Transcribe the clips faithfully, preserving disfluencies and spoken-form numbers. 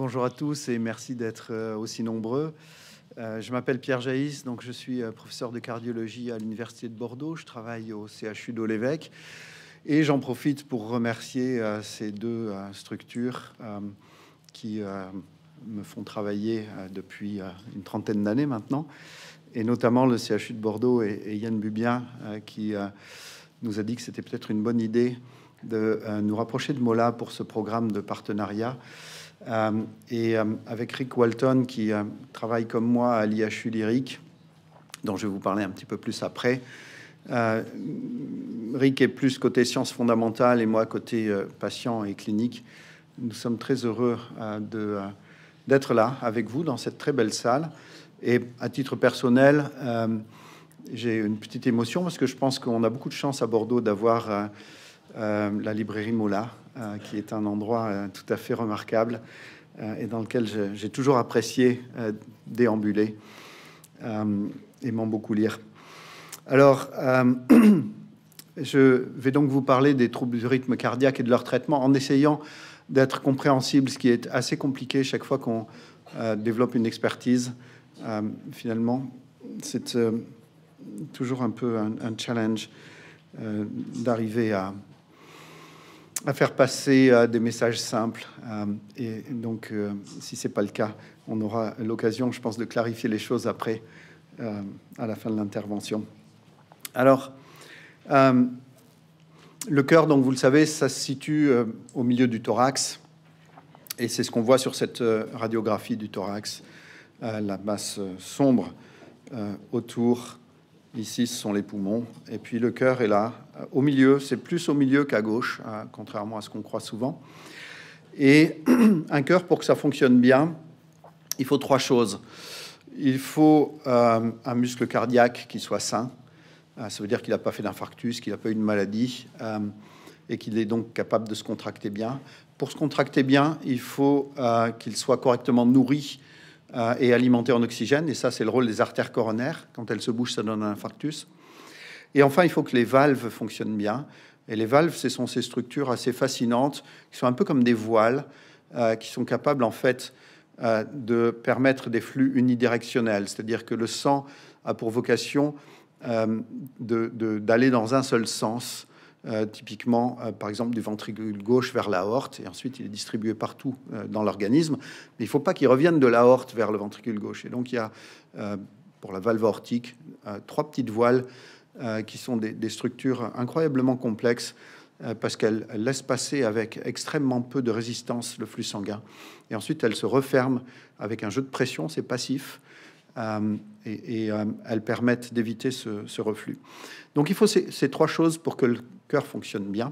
Bonjour à tous et merci d'être euh, aussi nombreux. Euh, je m'appelle Pierre Jaïs, donc je suis euh, professeur de cardiologie à l'Université de Bordeaux. Je travaille au C H U d'Olévêque et j'en profite pour remercier euh, ces deux euh, structures euh, qui euh, me font travailler euh, depuis euh, une trentaine d'années maintenant, et notamment le C H U de Bordeaux et, et Yann Bubien euh, qui euh, nous a dit que c'était peut-être une bonne idée de euh, nous rapprocher de Mola pour ce programme de partenariat. Euh, et euh, avec Rick Walton, qui euh, travaille comme moi à l'I H U Lyrique, dont je vais vous parler un petit peu plus après. Euh, Rick est plus côté sciences fondamentales et moi côté euh, patient et clinique. Nous sommes très heureux euh, de, euh, d'être là avec vous dans cette très belle salle. Et à titre personnel, euh, j'ai une petite émotion parce que je pense qu'on a beaucoup de chance à Bordeaux d'avoir euh, euh, la librairie Mola, euh, qui est un endroit euh, tout à fait remarquable euh, et dans lequel j'ai toujours apprécié euh, déambuler, euh, aimant beaucoup lire. Alors, euh, je vais donc vous parler des troubles du rythme cardiaque et de leur traitement en essayant d'être compréhensible, ce qui est assez compliqué chaque fois qu'on euh, développe une expertise. Euh, finalement, c'est euh, toujours un peu un, un challenge euh, d'arriver à à faire passer euh, des messages simples. Euh, et donc, euh, si c'est pas le cas, on aura l'occasion, je pense, de clarifier les choses après, euh, à la fin de l'intervention. Alors, euh, le cœur, donc vous le savez, ça se situe euh, au milieu du thorax. Et c'est ce qu'on voit sur cette euh, radiographie du thorax. Euh, la masse euh, sombre euh, autour. Ici, ce sont les poumons. Et puis, le cœur est là, au milieu. C'est plus au milieu qu'à gauche, hein, contrairement à ce qu'on croit souvent. Et un cœur, pour que ça fonctionne bien, il faut trois choses. Il faut euh, un muscle cardiaque qui soit sain. Euh, ça veut dire qu'il n'a pas fait d'infarctus, qu'il n'a pas eu de maladie, euh, et qu'il est donc capable de se contracter bien. Pour se contracter bien, il faut euh, qu'il soit correctement nourri Euh, et alimenté en oxygène. Et ça, c'est le rôle des artères coronaires. Quand elles se bougent, ça donne un infarctus. Et enfin, il faut que les valves fonctionnent bien. Et les valves, ce sont ces structures assez fascinantes, qui sont un peu comme des voiles, euh, qui sont capables, en fait, euh, de permettre des flux unidirectionnels. C'est-à-dire que le sang a pour vocation euh, de, de, d'aller dans un seul sens. Euh, typiquement, euh, par exemple, du ventricule gauche vers l'aorte, et ensuite il est distribué partout euh, dans l'organisme. Mais il ne faut pas qu'il revienne de l'aorte vers le ventricule gauche. Et donc il y a, euh, pour la valve aortique, euh, trois petites voiles euh, qui sont des, des structures incroyablement complexes euh, parce qu'elles laissent passer avec extrêmement peu de résistance le flux sanguin. Et ensuite, elles se referment avec un jeu de pression, c'est passif. Euh, et, et euh, elles permettent d'éviter ce, ce reflux. Donc il faut ces, ces trois choses pour que le cœur fonctionne bien.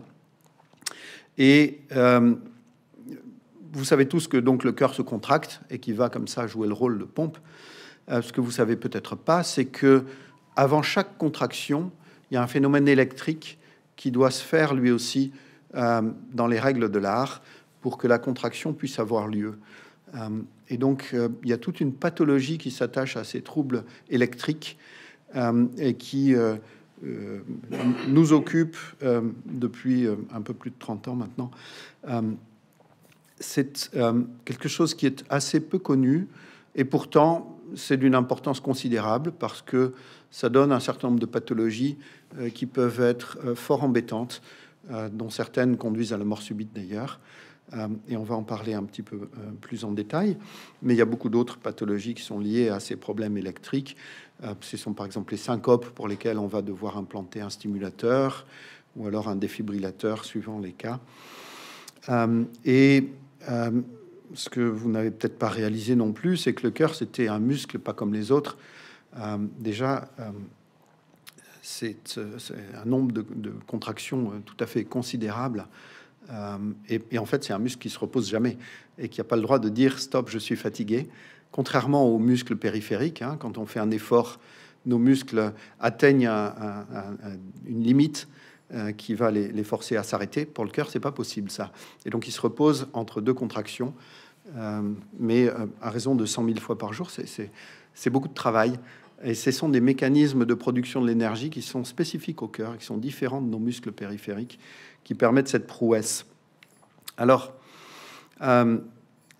Et euh, vous savez tous que donc le cœur se contracte et qui va comme ça jouer le rôle de pompe. Euh, ce que vous savez peut-être pas, c'est que avant chaque contraction, il y a un phénomène électrique qui doit se faire lui aussi euh, dans les règles de l'art pour que la contraction puisse avoir lieu. Euh, et donc, euh, il y a toute une pathologie qui s'attache à ces troubles électriques euh, et qui euh, euh, nous occupe euh, depuis euh, un peu plus de trente ans maintenant. Euh, c'est euh, quelque chose qui est assez peu connu et pourtant, c'est d'une importance considérable parce que ça donne un certain nombre de pathologies euh, qui peuvent être euh, fort embêtantes, euh, dont certaines conduisent à la mort subite d'ailleurs. Euh, et on va en parler un petit peu euh, plus en détail. Mais il y a beaucoup d'autres pathologies qui sont liées à ces problèmes électriques. Euh, ce sont par exemple les syncopes pour lesquelles on va devoir implanter un stimulateur ou alors un défibrillateur suivant les cas. Euh, et euh, ce que vous n'avez peut-être pas réalisé non plus, c'est que le cœur, c'était un muscle pas comme les autres. Euh, déjà, euh, c'est, c'est un nombre de, de contractions tout à fait considérable. Euh, et, et en fait, c'est un muscle qui se repose jamais et qui n'a pas le droit de dire stop, je suis fatigué. Contrairement aux muscles périphériques, hein, quand on fait un effort, nos muscles atteignent un, un, un, une limite euh, qui va les, les forcer à s'arrêter. Pour le cœur, c'est pas possible ça. Et donc, il se repose entre deux contractions, euh, mais euh, à raison de cent mille fois par jour, c'est, c'est, c'est beaucoup de travail. Et ce sont des mécanismes de production de l'énergie qui sont spécifiques au cœur, qui sont différents de nos muscles périphériques, qui permettent cette prouesse. Alors, euh,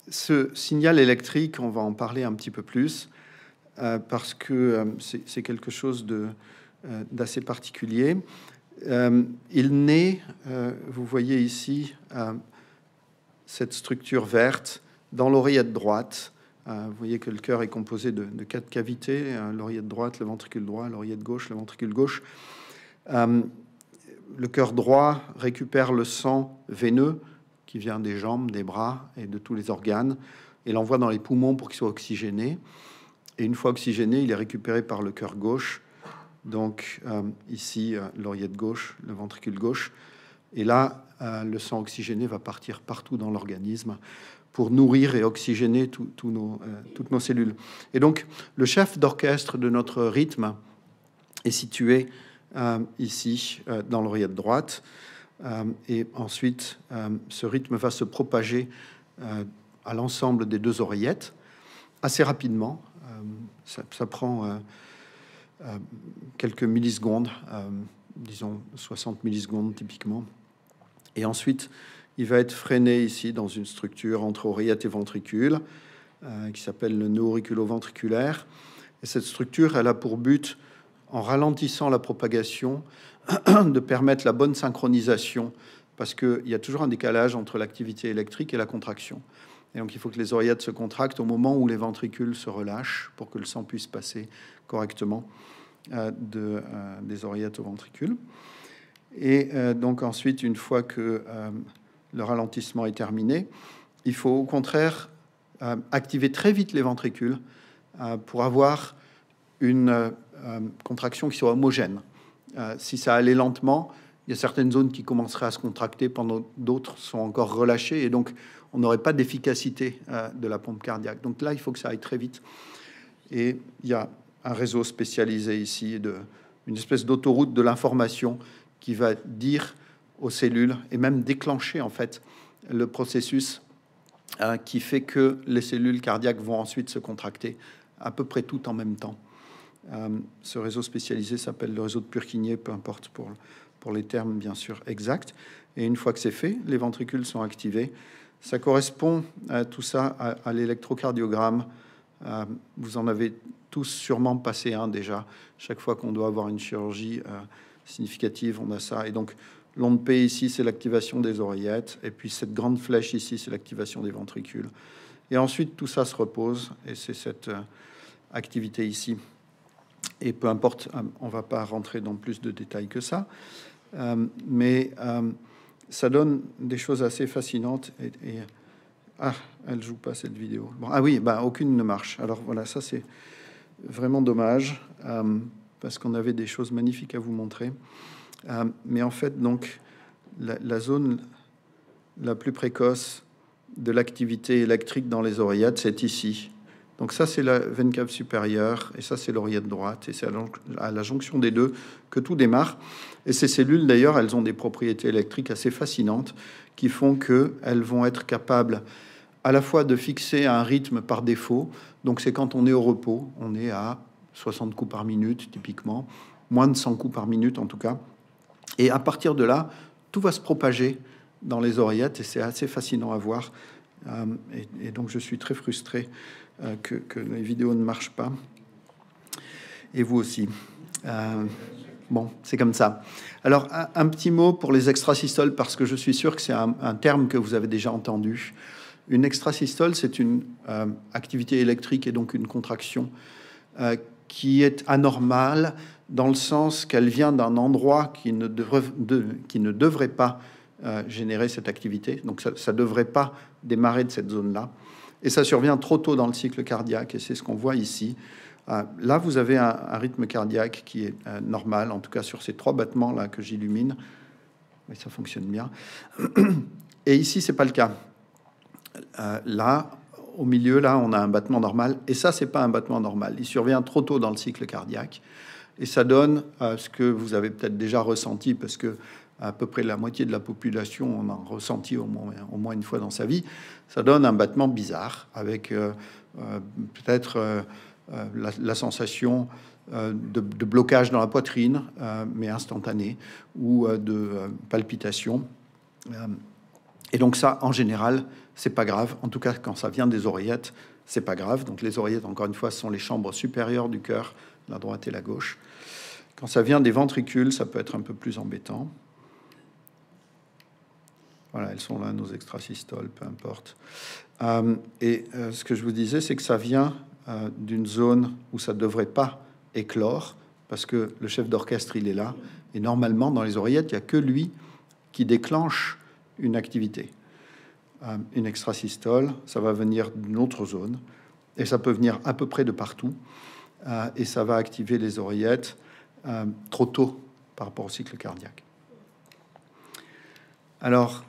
ce signal électrique, on va en parler un petit peu plus, euh, parce que euh, c'est quelque chose de, euh, d'assez particulier. Euh, il naît, euh, vous voyez ici, euh, cette structure verte dans l'oreillette droite. Euh, vous voyez que le cœur est composé de, de quatre cavités, euh, l'oreillette droite, le ventricule droit, l'oreillette gauche, le ventricule gauche. Euh, le cœur droit récupère le sang veineux qui vient des jambes, des bras et de tous les organes, et l'envoie dans les poumons pour qu'il soit oxygéné. Et une fois oxygéné, il est récupéré par le cœur gauche. Donc euh, ici, euh, l'oreillette gauche, le ventricule gauche. Et là, euh, le sang oxygéné va partir partout dans l'organisme pour nourrir et oxygéner tout, tout nos, euh, toutes nos cellules. Et donc, le chef d'orchestre de notre rythme est situé euh, ici, euh, dans l'oreillette droite. Euh, et ensuite, euh, ce rythme va se propager euh, à l'ensemble des deux oreillettes assez rapidement. Euh, ça, ça prend euh, euh, quelques millisecondes, euh, disons soixante millisecondes typiquement. Et ensuite, il va être freiné ici dans une structure entre oreillette et ventricule euh, qui s'appelle le nœud auriculo-ventriculaire. Et cette structure, elle a pour but, en ralentissant la propagation, de permettre la bonne synchronisation, parce qu'il y a toujours un décalage entre l'activité électrique et la contraction. Et donc, il faut que les oreillettes se contractent au moment où les ventricules se relâchent pour que le sang puisse passer correctement euh, de, euh, des oreillettes aux ventricules. Et euh, donc, ensuite, une fois que euh, le ralentissement est terminé, il faut au contraire euh, activer très vite les ventricules euh, pour avoir une euh, contraction qui soit homogène. Euh, si ça allait lentement, il y a certaines zones qui commenceraient à se contracter pendant d'autres sont encore relâchées, et donc on n'aurait pas d'efficacité euh, de la pompe cardiaque. Donc là, il faut que ça aille très vite. Et il y a un réseau spécialisé ici, de, une espèce d'autoroute de l'information qui va dire aux cellules et même déclencher en fait le processus euh, qui fait que les cellules cardiaques vont ensuite se contracter à peu près tout en même temps. Euh, ce réseau spécialisé s'appelle le réseau de Purkinje, peu importe pour, pour les termes bien sûr exacts. Et une fois que c'est fait, les ventricules sont activés. Ça correspond à tout ça à, à l'électrocardiogramme. Euh, vous en avez tous sûrement passé un déjà. Chaque fois qu'on doit avoir une chirurgie euh, significative, on a ça. Et donc l'onde P ici, c'est l'activation des oreillettes. Et puis cette grande flèche ici, c'est l'activation des ventricules. Et ensuite, tout ça se repose. Et c'est cette euh, activité ici. Et peu importe, on ne va pas rentrer dans plus de détails que ça, euh, mais euh, ça donne des choses assez fascinantes. Et, et ah, elle joue pas cette vidéo. Bon, ah oui, bah aucune ne marche. Alors voilà, ça c'est vraiment dommage euh, parce qu'on avait des choses magnifiques à vous montrer. Euh, mais en fait, donc la, la zone la plus précoce de l'activité électrique dans les oreillettes, c'est ici. Donc ça, c'est la veine cave supérieure, et ça, c'est l'oreillette droite, et c'est à la jonction des deux que tout démarre. Et ces cellules, d'ailleurs, elles ont des propriétés électriques assez fascinantes qui font qu'elles vont être capables à la fois de fixer un rythme par défaut. Donc c'est quand on est au repos, on est à soixante coups par minute, typiquement, moins de cent coups par minute en tout cas. Et à partir de là, tout va se propager dans les oreillettes, et c'est assez fascinant à voir. Euh, et, et donc je suis très frustré euh, que, que les vidéos ne marchent pas, et vous aussi. Euh, bon, c'est comme ça. Alors un, un petit mot pour les extrasystoles, parce que je suis sûr que c'est un, un terme que vous avez déjà entendu. Une extrasystole, c'est une euh, activité électrique et donc une contraction euh, qui est anormale dans le sens qu'elle vient d'un endroit qui ne devrait, de, qui ne devrait pas euh, générer cette activité. Donc ça ne devrait pas démarrer de cette zone-là. Et ça survient trop tôt dans le cycle cardiaque, et c'est ce qu'on voit ici. Euh, là, vous avez un, un rythme cardiaque qui est euh, normal, en tout cas sur ces trois battements-là que j'illumine. Oui, ça fonctionne bien. Et ici, c'est pas le cas. Euh, là, au milieu, là, on a un battement normal, et ça, c'est pas un battement normal. Il survient trop tôt dans le cycle cardiaque, et ça donne euh, ce que vous avez peut-être déjà ressenti, parce que à peu près la moitié de la population en a ressenti au moins, au moins une fois dans sa vie. Ça donne un battement bizarre, avec euh, euh, peut-être euh, euh, la, la sensation euh, de, de blocage dans la poitrine, euh, mais instantané, ou euh, de euh, palpitation. Euh, Et donc ça, en général, c'est pas grave. En tout cas, quand ça vient des oreillettes, c'est pas grave. Donc les oreillettes, encore une fois, sont les chambres supérieures du cœur, la droite et la gauche. Quand ça vient des ventricules, ça peut être un peu plus embêtant. Voilà, elles sont là, nos extrasystoles, peu importe. Euh, et euh, ce que je vous disais, c'est que ça vient euh, d'une zone où ça ne devrait pas éclore, parce que le chef d'orchestre, il est là. Et normalement, dans les oreillettes, il n'y a que lui qui déclenche une activité. Euh, une extrasystole, ça va venir d'une autre zone, et ça peut venir à peu près de partout, euh, et ça va activer les oreillettes euh, trop tôt par rapport au cycle cardiaque. Alors,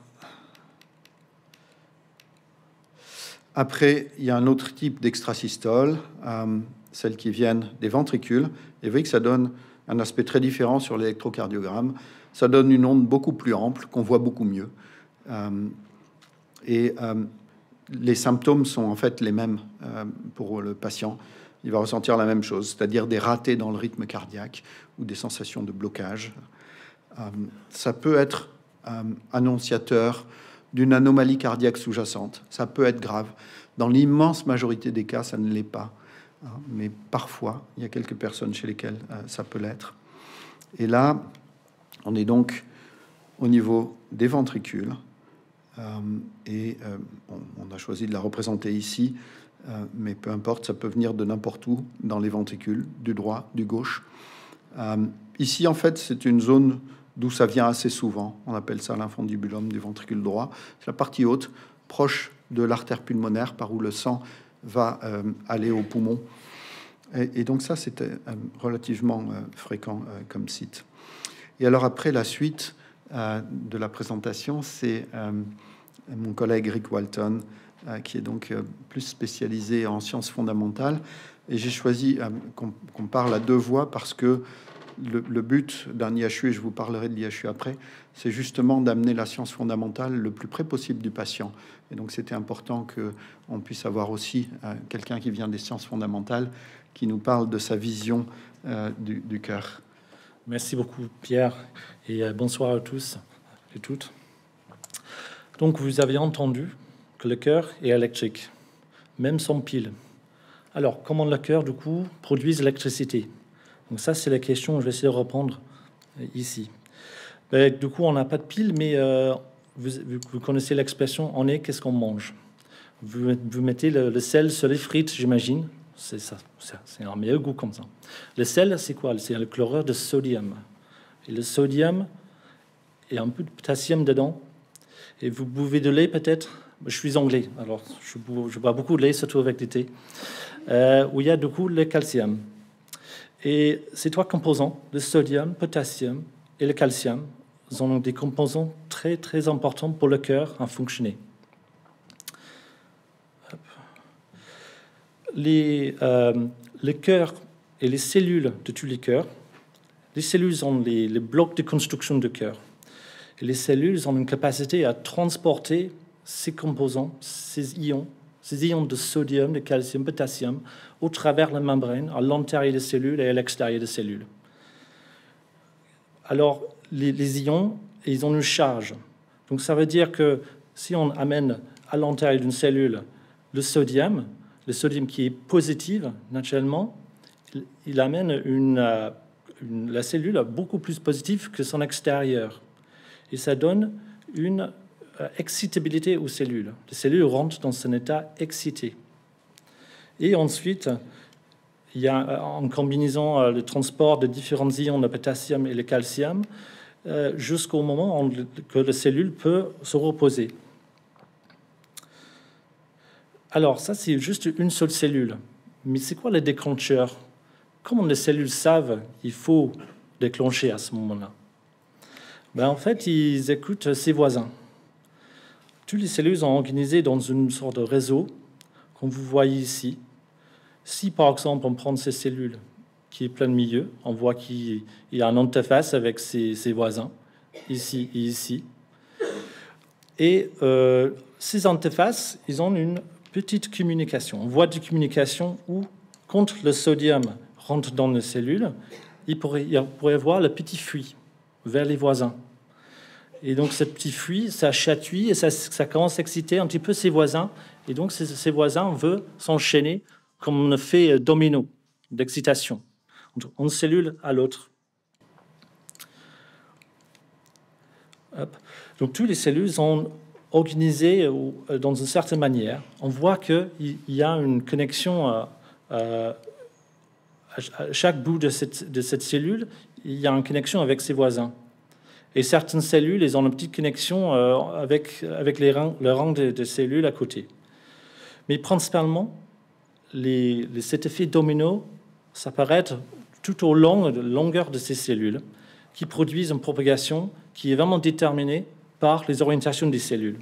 après, il y a un autre type d'extrasystole, euh, celles qui viennent des ventricules. Et vous voyez que ça donne un aspect très différent sur l'électrocardiogramme. Ça donne une onde beaucoup plus ample, qu'on voit beaucoup mieux. Euh, et euh, les symptômes sont en fait les mêmes euh, pour le patient. Il va ressentir la même chose, c'est-à-dire des ratés dans le rythme cardiaque ou des sensations de blocage. Euh, ça peut être euh, annonciateur d'une anomalie cardiaque sous-jacente. Ça peut être grave. Dans l'immense majorité des cas, ça ne l'est pas. Hein, mais parfois, il y a quelques personnes chez lesquelles euh, ça peut l'être. Et là, on est donc au niveau des ventricules. Euh, et euh, on, on a choisi de la représenter ici, euh, mais peu importe, ça peut venir de n'importe où dans les ventricules, du droit, du gauche. Euh, ici, en fait, c'est une zone d'où ça vient assez souvent. On appelle ça l'infundibulum du ventricule droit. C'est la partie haute, proche de l'artère pulmonaire, par où le sang va euh, aller au poumon. Et, et donc ça, c'était euh, relativement euh, fréquent euh, comme site. Et alors après, la suite euh, de la présentation, c'est euh, mon collègue Rick Walton, euh, qui est donc euh, plus spécialisé en sciences fondamentales. Et j'ai choisi euh, qu'on qu'on parle à deux voix parce que Le, le but d'un I H U, et je vous parlerai de l'I H U après, c'est justement d'amener la science fondamentale le plus près possible du patient. Et donc, c'était important qu'on puisse avoir aussi euh, quelqu'un qui vient des sciences fondamentales, qui nous parle de sa vision euh, du, du cœur. Merci beaucoup, Pierre, et euh, bonsoir à tous et toutes. Donc, vous avez entendu que le cœur est électrique, même sans pile. Alors, comment le cœur, du coup, produit l'électricité? Donc ça, c'est la question, je vais essayer de répondre ici. Ben, du coup, on n'a pas de pile, mais euh, vous, vous connaissez l'expression « on est, qu'est-ce qu'on mange ?» vous, vous mettez le, le sel sur les frites, j'imagine. C'est ça, c'est un meilleur goût comme ça. Le sel, c'est quoi? C'est le chlorure de sodium. Et le sodium, et un peu de potassium dedans. Et vous buvez de lait peut-être. Je suis anglais, alors je bois, je bois beaucoup de lait, surtout avec du thé, euh, où il y a du coup le calcium. Et ces trois composants, le sodium, le potassium et le calcium, sont des composants très, très importants pour le cœur à fonctionner. Les, euh, le cœur et les cellules de tous les cœurs, les cellules ont les, les blocs de construction du cœur. Et les cellules ont une capacité à transporter ces composants, ces ions, ces ions de sodium, de calcium, potassium, au travers la membrane, à l'intérieur des cellules et à l'extérieur des cellules. Alors, les, les ions, ils ont une charge. Donc, ça veut dire que si on amène à l'intérieur d'une cellule le sodium, le sodium qui est positif, naturellement, il, il amène une, une, la cellule beaucoup plus positive que son extérieur. Et ça donne une excitabilité aux cellules. Les cellules rentrent dans un état excité. Et ensuite, il y a en combinaison le transport de différents ions, le potassium et le calcium, euh, jusqu'au moment où que la cellule peut se reposer. Alors, ça, c'est juste une seule cellule. Mais c'est quoi le déclencheur? Comment les cellules savent qu'il faut déclencher à ce moment-là? Ben, en fait, ils écoutent ses voisins. Toutes les cellules sont organisées dans une sorte de réseau, comme vous voyez ici. Si, par exemple, on prend ces cellules qui est plein milieu, on voit qu'il y a une interface avec ses, ses voisins, ici et ici. Et euh, ces interfaces, ils ont une petite communication, une voie de communication où, quand le sodium rentre dans les cellules, il pourrait, il pourrait y avoir le petit fuit vers les voisins. Et donc, ce petit fruit, ça chatouille et ça, ça commence à exciter un petit peu ses voisins. Et donc, ses, ses voisins veulent s'enchaîner comme un effet domino d'excitation, d'une cellule à l'autre. Donc, toutes les cellules sont organisées dans une certaine manière. On voit qu'il y a une connexion à, à, à chaque bout de cette, de cette cellule. Il y a une connexion avec ses voisins. Et certaines cellules, elles ont une petite connexion avec, avec les rangs, le rang de, de cellules à côté. Mais principalement, les, les, cet effet domino s'apparaît tout au long de la longueur de ces cellules qui produisent une propagation qui est vraiment déterminée par les orientations des cellules.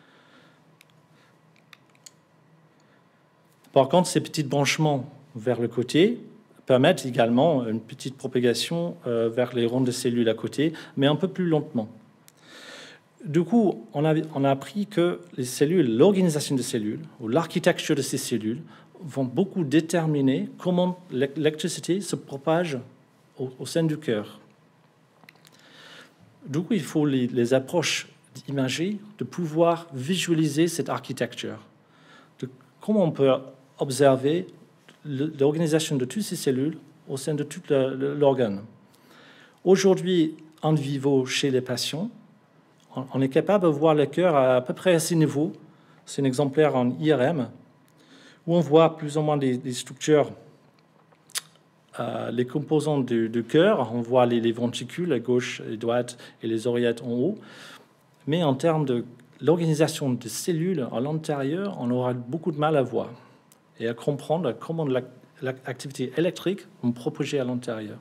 Par contre, ces petits branchements vers le côté permettent également une petite propagation euh, vers les rangs de cellules à côté, mais un peu plus lentement. Du coup, on a, on a appris que les cellules, l'organisation des cellules, ou l'architecture de ces cellules, vont beaucoup déterminer comment l'électricité se propage au, au sein du cœur. Du coup, il faut les, les approches imagées de pouvoir visualiser cette architecture, de comment on peut observer l'organisation de toutes ces cellules au sein de tout l'organe. Aujourd'hui, en vivo, chez les patients, on est capable de voir le cœur à peu près à ces niveaux. C'est un exemplaire en I R M, où on voit plus ou moins des, des structures, euh, les composants du, du cœur. On voit les, les ventricules à gauche et à droite et les oreillettes en haut. Mais en termes de l'organisation des cellules à l'intérieur, on aura beaucoup de mal à voir et à comprendre comment l'activité électrique est propagée à l'intérieur.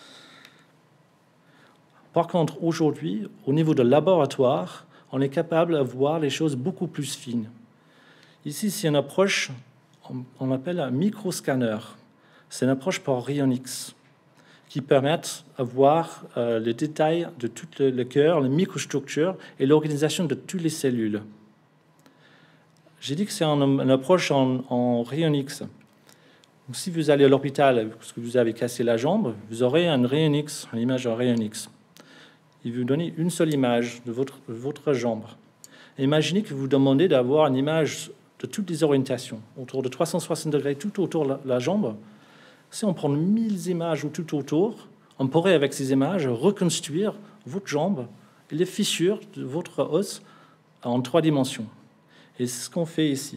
Par contre, aujourd'hui, au niveau de laboratoire, on est capable de voir les choses beaucoup plus fines. Ici, c'est une approche, on appelle un microscanner. C'est une approche par rayon X qui permet de voir euh, les détails de tout le, le cœur, les microstructures et l'organisation de toutes les cellules. J'ai dit que c'est une, une approche en, en rayon X. Donc, si vous allez à l'hôpital parce que vous avez cassé la jambe, vous aurez un rayon X, une image en rayon X. Il vous donne une seule image de votre, de votre jambe. Imaginez que vous demandez d'avoir une image de toutes les orientations, autour de trois cent soixante degrés, tout autour de la, la jambe. Si on prend mille images ou tout autour, on pourrait, avec ces images, reconstruire votre jambe et les fissures de votre os en trois dimensions. Et c'est ce qu'on fait ici.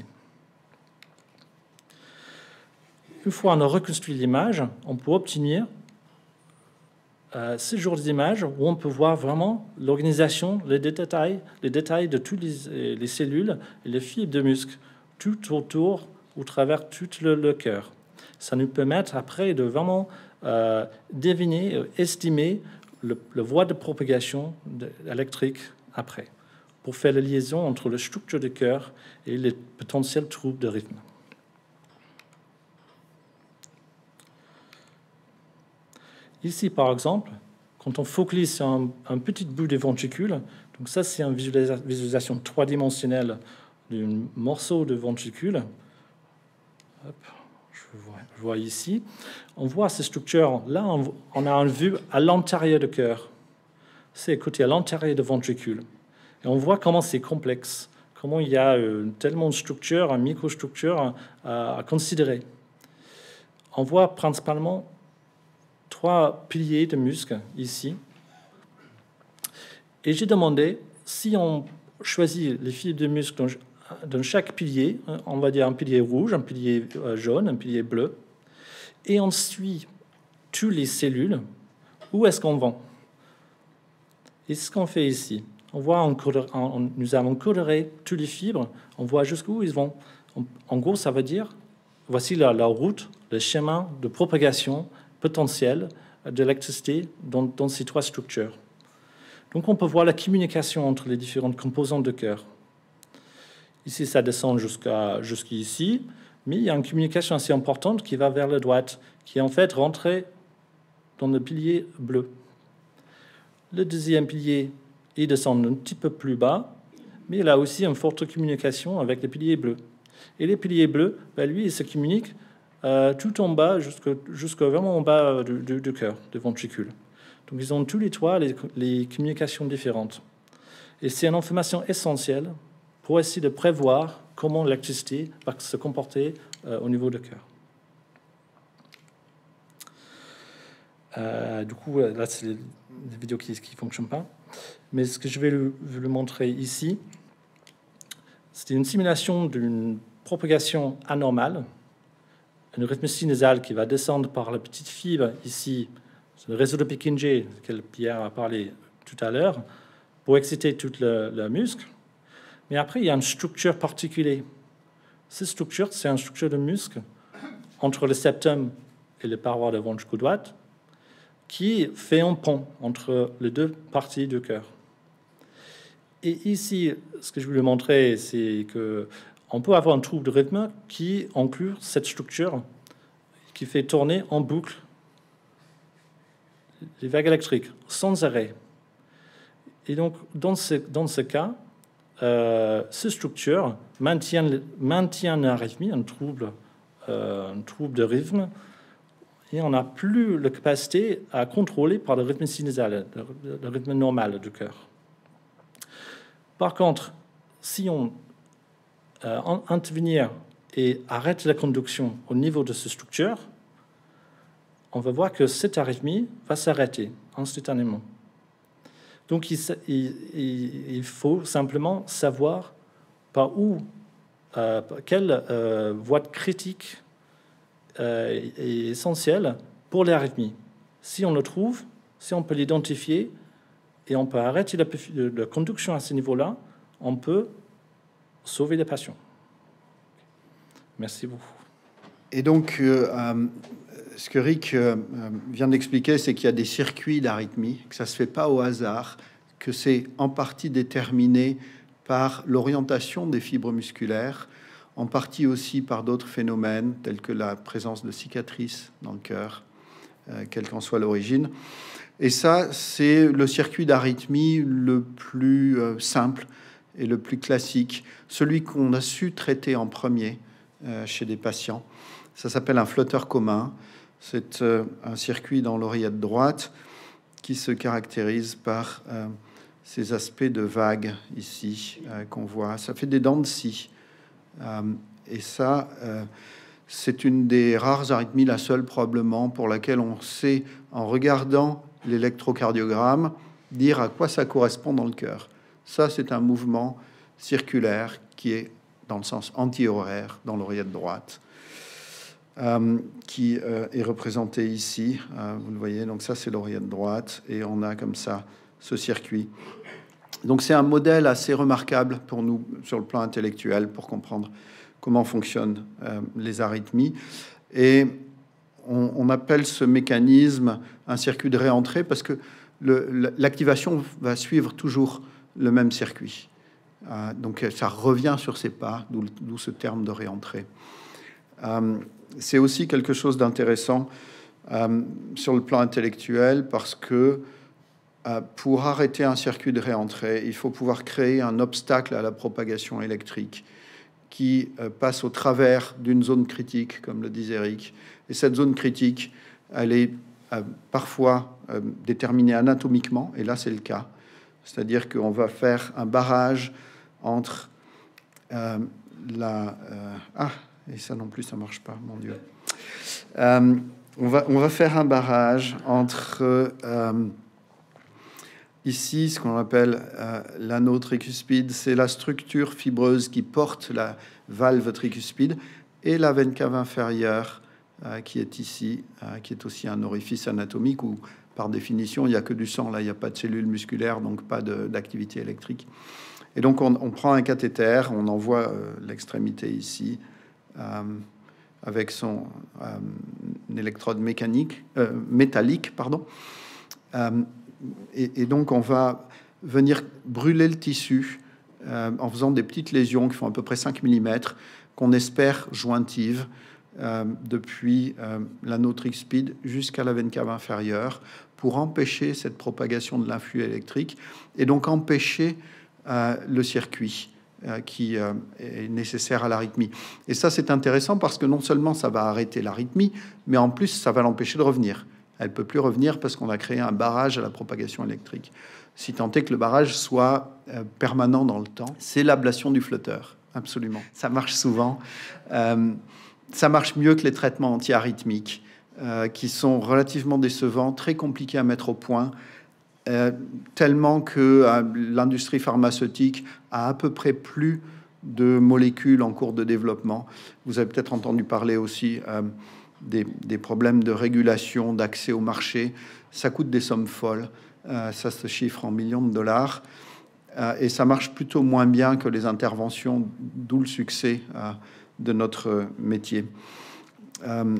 Une fois qu'on a reconstruit l'image, on peut obtenir euh, ce genre d'images où on peut voir vraiment l'organisation, les détails, les détails de toutes les, les cellules et les fibres de muscles tout autour ou travers tout le, le cœur. Ça nous permet après de vraiment euh, deviner, estimer le, le voie de propagation de, électrique après, pour faire la liaison entre la structure du cœur et les potentiels troubles de rythme. Ici, par exemple, quand on focalise sur un, un petit bout des ventricules, donc ça, c'est une visualisation trois-dimensionnelle d'un morceau de ventricule. Hop, je, vois, je vois ici. On voit ces structures. Là, on, on a une vue à l'intérieur du cœur. C'est côté à l'intérieur du ventricule. Et on voit comment c'est complexe, comment il y a euh, tellement de structures, une microstructure à, à considérer. On voit principalement trois piliers de muscles ici. Et j'ai demandé, si on choisit les fibres de muscles dans, dans chaque pilier, on va dire un pilier rouge, un pilier jaune, un pilier bleu, et on suit toutes les cellules, où est-ce qu'on va? Et c'est ce qu'on fait ici. On voit, en, en, nous avons coloré toutes les fibres, on voit jusqu'où ils vont. En, en gros, ça veut dire, voici la, la route, le chemin de propagation potentielle de l'électricité dans, dans ces trois structures. Donc, on peut voir la communication entre les différentes composantes de cœur. Ici, ça descend jusqu'à jusqu'ici, mais il y a une communication assez importante qui va vers la droite, qui est en fait rentrée dans le pilier bleu. Le deuxième pilier, il descend un petit peu plus bas, mais il a aussi une forte communication avec les piliers bleus. Et les piliers bleus, ben lui, il se communique euh, tout en bas, jusqu'à jusqu vraiment en bas du, du, du cœur, du ventricule. Donc, ils ont tous les trois les, les communications différentes. Et c'est une information essentielle pour essayer de prévoir comment l'électricité va se comporter euh, au niveau du cœur. Euh, du coup, là, c'est les vidéos qui ne fonctionnent pas. Mais ce que je vais vous le montrer ici, c'est une simulation d'une propagation anormale, une rythmicité nasale qui va descendre par la petite fibre ici, c'est le réseau de Purkinje, que Pierre a parlé tout à l'heure, pour exciter tout le, le muscle. Mais après, il y a une structure particulière. Cette structure, c'est une structure de muscle entre le septum et les parois de ventricule droite, qui fait un pont entre les deux parties du cœur. Et ici, ce que je voulais montrer, c'est qu'on peut avoir un trouble de rythme qui inclut cette structure qui fait tourner en boucle les vagues électriques sans arrêt. Et donc, dans ce, dans ce cas, euh, ces structures maintiennent, maintiennent l'arythmie, un trouble, euh, un trouble de rythme, et on n'a plus la capacité à contrôler par le rythme sinusal, le, le rythme normal du cœur. Par contre, si on euh, intervient et arrête la conduction au niveau de ces structures, on va voir que cette arythmie va s'arrêter instantanément. Donc, il, il, il faut simplement savoir par où, euh, quelle euh, voie critique euh, est essentielle pour l'arythmie. Si on le trouve, si on peut l'identifier et on peut arrêter la, la conduction à ce niveau-là, on peut sauver les patients. Merci beaucoup. Et donc, euh, ce que Rick euh, vient d'expliquer, c'est qu'il y a des circuits d'arythmie, que ça ne se fait pas au hasard, que c'est en partie déterminé par l'orientation des fibres musculaires, en partie aussi par d'autres phénomènes, tels que la présence de cicatrices dans le cœur, euh, quelle qu'en soit l'origine. Et ça, c'est le circuit d'arythmie le plus euh, simple et le plus classique, celui qu'on a su traiter en premier euh, chez des patients. Ça s'appelle un flotteur commun. C'est euh, un circuit dans l'oreillette droite qui se caractérise par euh, ces aspects de vagues ici euh, qu'on voit. Ça fait des dents de scie. Euh, et ça, euh, c'est une des rares arythmies, la seule probablement, pour laquelle on sait, en regardant l'électrocardiogramme, dire à quoi ça correspond dans le cœur. Ça, c'est un mouvement circulaire qui est dans le sens anti-horaire dans l'oreillette droite, euh, qui euh, est représenté ici. Euh, vous le voyez, donc ça, c'est l'oreillette droite, et on a comme ça ce circuit. Donc c'est un modèle assez remarquable pour nous sur le plan intellectuel pour comprendre comment fonctionnent euh, les arythmies. Et on, on appelle ce mécanisme un circuit de réentrée parce que l'activation va suivre toujours le même circuit. Euh, donc ça revient sur ses pas, d'où ce terme de réentrée. Euh, c'est aussi quelque chose d'intéressant euh, sur le plan intellectuel parce que euh, pour arrêter un circuit de réentrée, il faut pouvoir créer un obstacle à la propagation électrique qui euh, passe au travers d'une zone critique, comme le disait Eric. Et cette zone critique, elle est euh, parfois euh, déterminée anatomiquement, et là c'est le cas. C'est-à-dire qu'on va faire un barrage entre euh, la... Euh, ah, et ça non plus, ça marche pas, mon Dieu. Euh, on, va, on va faire un barrage entre... Euh, ici, ce qu'on appelle euh, l'anneau tricuspide, c'est la structure fibreuse qui porte la valve tricuspide, et la veine cave inférieure, euh, qui est ici, euh, qui est aussi un orifice anatomique où, par définition, il n'y a que du sang. Là, il n'y a pas de cellules musculaires, donc pas d'activité électrique. Et donc, on, on prend un cathéter, on envoie euh, l'extrémité ici, euh, avec son euh, électrode mécanique, euh, métallique, pardon. Euh, et, et donc, on va venir brûler le tissu euh, en faisant des petites lésions qui font à peu près cinq millimètres, qu'on espère jointives, Euh, depuis euh, l'anneau tricuspide jusqu'à la veine cave inférieure pour empêcher cette propagation de l'influx électrique et donc empêcher euh, le circuit euh, qui euh, est nécessaire à l'arythmie. Et ça, c'est intéressant parce que non seulement ça va arrêter l'arythmie, mais en plus, ça va l'empêcher de revenir. Elle ne peut plus revenir parce qu'on a créé un barrage à la propagation électrique, si tant est que le barrage soit euh, permanent dans le temps. C'est l'ablation du flotteur, absolument. Ça marche souvent. Euh, ça marche mieux que les traitements antiarythmiques, euh, qui sont relativement décevants, très compliqués à mettre au point, euh, tellement que euh, l'industrie pharmaceutique a à peu près plus de molécules en cours de développement. Vous avez peut-être entendu parler aussi euh, des, des problèmes de régulation, d'accès au marché. Ça coûte des sommes folles. Euh, ça se chiffre en millions de dollars. Euh, et ça marche plutôt moins bien que les interventions, d'où le succès euh, de notre métier. Euh,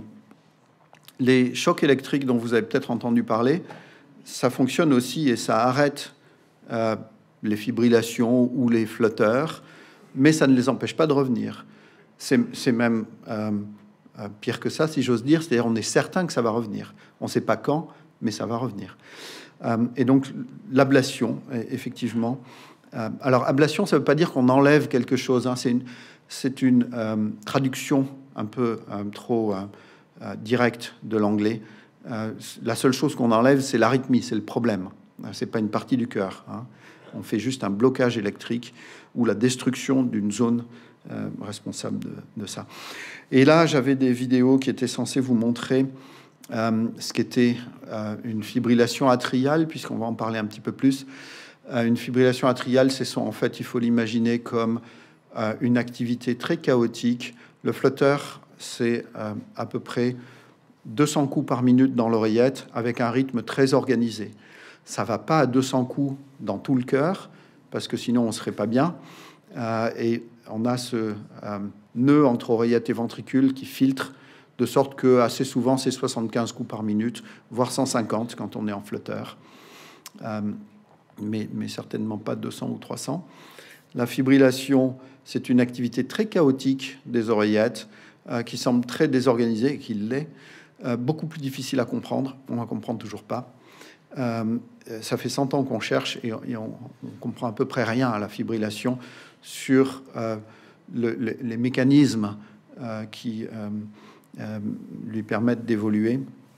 les chocs électriques dont vous avez peut-être entendu parler, ça fonctionne aussi et ça arrête euh, les fibrillations ou les flotteurs, mais ça ne les empêche pas de revenir. C'est même euh, euh, pire que ça, si j'ose dire, c'est-à-dire on est certain que ça va revenir. On ne sait pas quand, mais ça va revenir. Euh, et donc l'ablation, effectivement. Euh, alors ablation, ça ne veut pas dire qu'on enlève quelque chose, hein. C'est une, c'est une euh, traduction un peu euh, trop euh, euh, directe de l'anglais. Euh, la seule chose qu'on enlève, c'est l'arythmie, c'est le problème. C'est pas une partie du cœur, hein. On fait juste un blocage électrique ou la destruction d'une zone euh, responsable de, de ça. Et là, j'avais des vidéos qui étaient censées vous montrer euh, ce qu'était euh, une fibrillation atriale, puisqu'on va en parler un petit peu plus. Euh, une fibrillation atriale, c'est son, en fait, il faut l'imaginer comme euh, une activité très chaotique. Le flotteur, c'est euh, à peu près deux cents coups par minute dans l'oreillette, avec un rythme très organisé. Ça va pas à deux cents coups dans tout le cœur, parce que sinon on serait pas bien. Euh, et on a ce euh, nœud entre oreillette et ventricule qui filtre, de sorte que assez souvent c'est soixante-quinze coups par minute, voire cent cinquante quand on est en flotteur, euh, mais, mais certainement pas deux cents ou trois cents. La fibrillation, c'est une activité très chaotique des oreillettes, euh, qui semble très désorganisée et qui l'est, euh, beaucoup plus difficile à comprendre. On n'en comprend toujours pas. Euh, ça fait cent ans qu'on cherche et, et on, on comprend à peu près rien à la fibrillation sur euh, le, le, les mécanismes euh, qui euh, euh, lui permettent d'évoluer.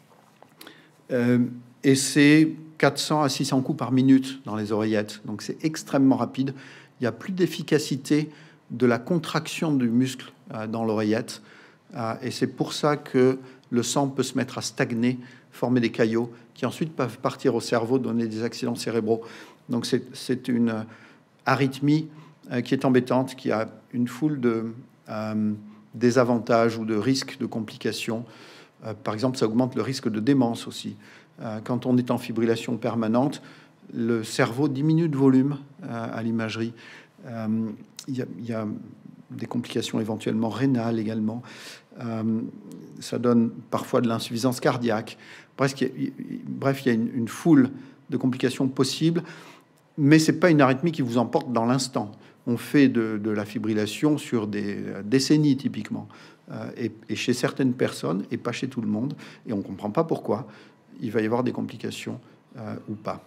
Euh, et c'est quatre cents à six cents coups par minute dans les oreillettes, donc c'est extrêmement rapide. Il n'y a plus d'efficacité de la contraction du muscle euh, dans l'oreillette, euh, et c'est pour ça que le sang peut se mettre à stagner, former des caillots qui ensuite peuvent partir au cerveau, donner des accidents cérébraux. Donc c'est une arythmie euh, qui est embêtante, qui a une foule de euh, désavantages ou de risques de complications. Euh, par exemple, ça augmente le risque de démence aussi. Euh, quand on est en fibrillation permanente, le cerveau diminue de volume euh, à l'imagerie. Euh, il y, y a des complications éventuellement rénales également. Euh, ça donne parfois de l'insuffisance cardiaque. Bref, il y a, bref, il y a une, une foule de complications possibles, mais c'est pas une arythmie qui vous emporte dans l'instant. On fait de, de la fibrillation sur des décennies typiquement, euh, et, et chez certaines personnes, et pas chez tout le monde, et on comprend pas pourquoi il va y avoir des complications euh, ou pas.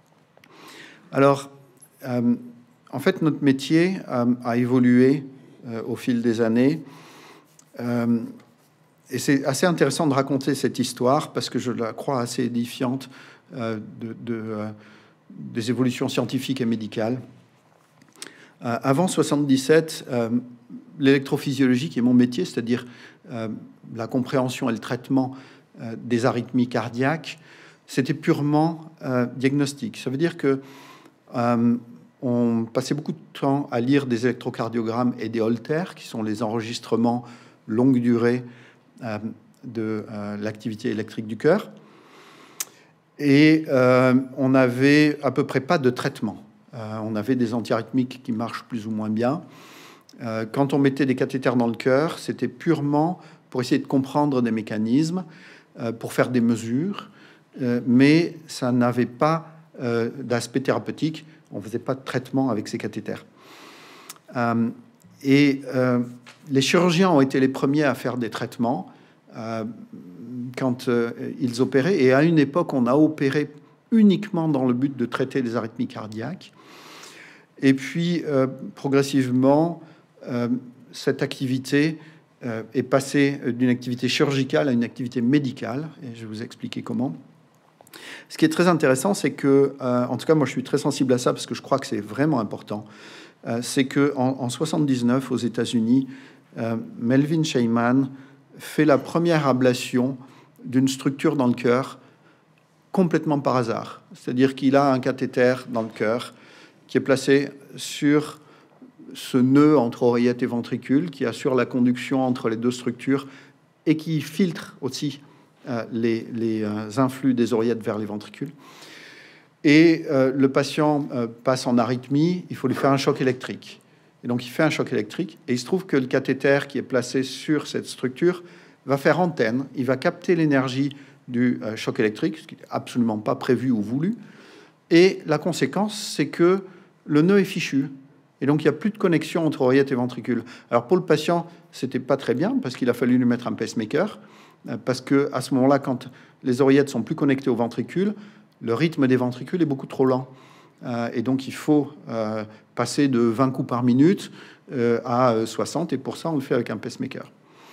Alors, euh, en fait, notre métier euh, a évolué euh, au fil des années. Euh, et c'est assez intéressant de raconter cette histoire parce que je la crois assez édifiante euh, de, de, euh, des évolutions scientifiques et médicales. Euh, avant soixante-dix-sept, euh, l'électrophysiologie, qui est mon métier, c'est-à-dire euh, la compréhension et le traitement euh, des arythmies cardiaques, c'était purement euh, diagnostic. Ça veut dire que euh, on passait beaucoup de temps à lire des électrocardiogrammes et des holters, qui sont les enregistrements longue durée euh, de euh, l'activité électrique du cœur. Et euh, on n'avait à peu près pas de traitement. Euh, on avait des antiarythmiques qui marchent plus ou moins bien. Euh, quand on mettait des cathéters dans le cœur, c'était purement pour essayer de comprendre des mécanismes, euh, pour faire des mesures, euh, mais ça n'avait pas euh, d'aspect thérapeutique. On ne faisait pas de traitement avec ces cathéters. Euh, et euh, les chirurgiens ont été les premiers à faire des traitements euh, quand euh, ils opéraient. Et à une époque, on a opéré uniquement dans le but de traiter les arythmies cardiaques. Et puis, euh, progressivement, euh, cette activité euh, est passé d'une activité chirurgicale à une activité médicale, et je vais vous expliquer comment. Ce qui est très intéressant, c'est que, euh, en tout cas, moi, je suis très sensible à ça parce que je crois que c'est vraiment important. Euh, c'est que en, en soixante-dix-neuf, aux États-Unis, euh, Melvin Sheinman fait la première ablation d'une structure dans le cœur complètement par hasard. C'est-à-dire qu'il a un cathéter dans le cœur qui est placé sur ce nœud entre oreillette et ventricule qui assure la conduction entre les deux structures et qui filtre aussi euh, les, les euh, influx des oreillettes vers les ventricules. Et euh, le patient euh, passe en arythmie, il faut lui faire un choc électrique. Et donc il fait un choc électrique, et il se trouve que le cathéter qui est placé sur cette structure va faire antenne, il va capter l'énergie du euh, choc électrique, ce qui n'est absolument pas prévu ou voulu. Et la conséquence, c'est que le nœud est fichu. Et donc, il n'y a plus de connexion entre oreillette et ventricule. Alors, pour le patient, c'était pas très bien, parce qu'il a fallu lui mettre un pacemaker, parce que à ce moment-là, quand les oreillettes sont plus connectées au ventricule, le rythme des ventricules est beaucoup trop lent. Euh, et donc, il faut euh, passer de vingt coups par minute euh, à soixante, et pour ça, on le fait avec un pacemaker.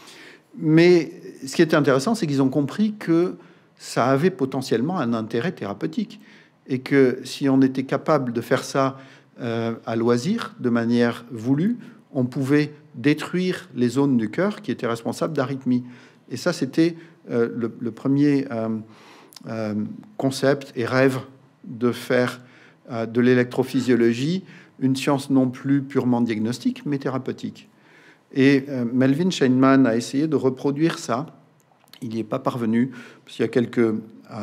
Mais ce qui était intéressant, c'est qu'ils ont compris que ça avait potentiellement un intérêt thérapeutique, et que si on était capable de faire ça euh, à loisir, de manière voulue, on pouvait détruire les zones du cœur qui étaient responsables d'arythmie. Et ça, c'était euh, le, le premier euh, euh, concept et rêve de faire euh, de l'électrophysiologie une science non plus purement diagnostique, mais thérapeutique. Et euh, Melvin Sheinman a essayé de reproduire ça. Il n'y est pas parvenu, parce qu'il y a quelques euh,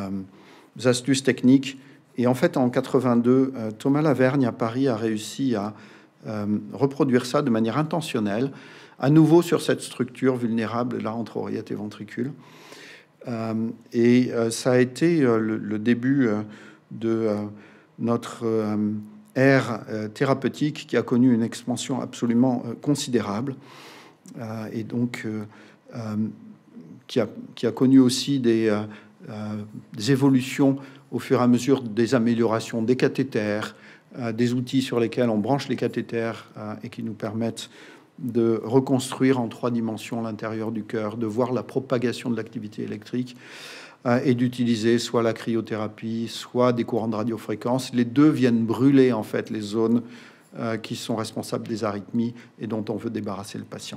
astuces techniques. Et en fait, en quatre-vingt-deux, euh, Thomas Lavergne à Paris a réussi à euh, reproduire ça de manière intentionnelle, à nouveau sur cette structure vulnérable, là, entre oreillette et ventricule. Euh, et euh, ça a été euh, le, le début euh, de euh, notre euh, ère euh, thérapeutique qui a connu une expansion absolument euh, considérable. Euh, et donc, euh, euh, qui, a, qui a connu aussi des, euh, euh, des évolutions au fur et à mesure des améliorations des cathéters, euh, des outils sur lesquels on branche les cathéters euh, et qui nous permettent de reconstruire en trois dimensions l'intérieur du cœur, de voir la propagation de l'activité électrique euh, et d'utiliser soit la cryothérapie, soit des courants de radiofréquence. Les deux viennent brûler en fait les zones euh, qui sont responsables des arythmies et dont on veut débarrasser le patient.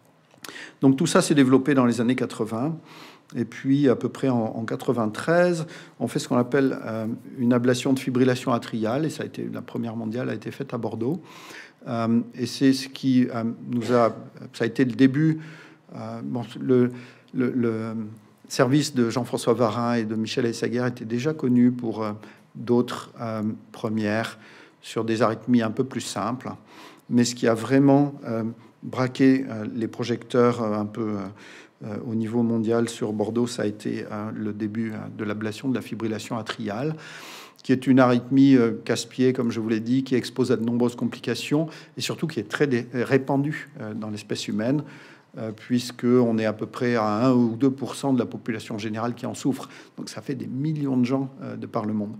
Donc tout ça s'est développé dans les années quatre-vingts. Et puis, à peu près en, en quatre-vingt-treize, on fait ce qu'on appelle euh, une ablation de fibrillation atriale. Et ça a été, la première mondiale a été faite à Bordeaux. Euh, et c'est ce qui euh, nous a... Ça a été le début... Euh, bon, le, le, le service de Jean-François Varin et de Michel Aissaguer était déjà connu pour euh, d'autres euh, premières sur des arythmies un peu plus simples. Mais ce qui a vraiment euh, braqué euh, les projecteurs euh, un peu... Euh, Euh, au niveau mondial sur Bordeaux, ça a été euh, le début euh, de l'ablation de la fibrillation atriale, qui est une arythmie euh, casse-pied, comme je vous l'ai dit, qui expose à de nombreuses complications et surtout qui est très répandue euh, dans l'espèce humaine, euh, puisqu'on est à peu près à un ou deux pour cent de la population générale qui en souffre. Donc ça fait des millions de gens euh, de par le monde.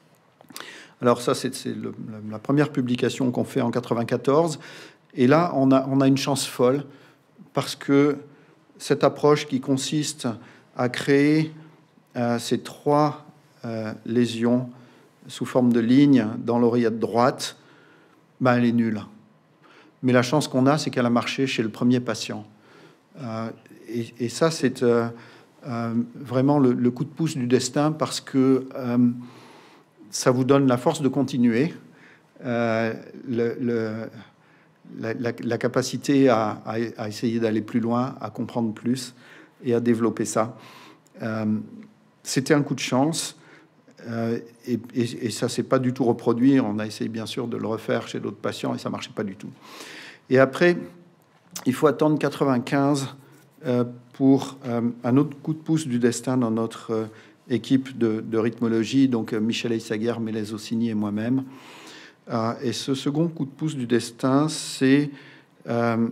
Alors ça, c'est la première publication qu'on fait en quatre-vingt-quatorze. Et là, on a, on a une chance folle parce que cette approche qui consiste à créer euh, ces trois euh, lésions sous forme de lignes dans l'oreillette droite, ben, elle est nulle. Mais la chance qu'on a, c'est qu'elle a marché chez le premier patient. Euh, et, et ça, c'est euh, euh, vraiment le, le coup de pouce du destin parce que euh, ça vous donne la force de continuer, euh, le... le La, la, la capacité à, à, à essayer d'aller plus loin, à comprendre plus et à développer ça. Euh, c'était un coup de chance euh, et, et, et ça s'est pas du tout reproduit. On a essayé bien sûr de le refaire chez d'autres patients et ça marchait pas du tout. Et après, il faut attendre quatre-vingt-quinze euh, pour euh, un autre coup de pouce du destin dans notre euh, équipe de, de rythmologie, donc euh, Michel Aissaguer, Mélèze Ossigny et moi-même. Euh, et ce second coup de pouce du destin, c'est... Euh,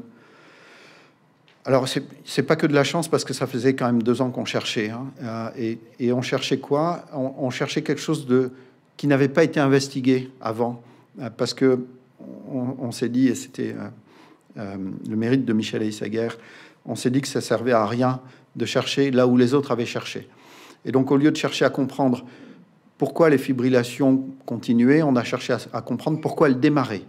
alors, c'est pas que de la chance, parce que ça faisait quand même deux ans qu'on cherchait. Hein, euh, et, et on cherchait quoi on, on cherchait quelque chose de, qui n'avait pas été investigué avant. Euh, parce que on, on s'est dit, et c'était euh, euh, le mérite de Michel Aissaguer, on s'est dit que ça servait à rien de chercher là où les autres avaient cherché. Et donc, au lieu de chercher à comprendre pourquoi les fibrillations continuaient, on a cherché à, à comprendre pourquoi elles démarraient.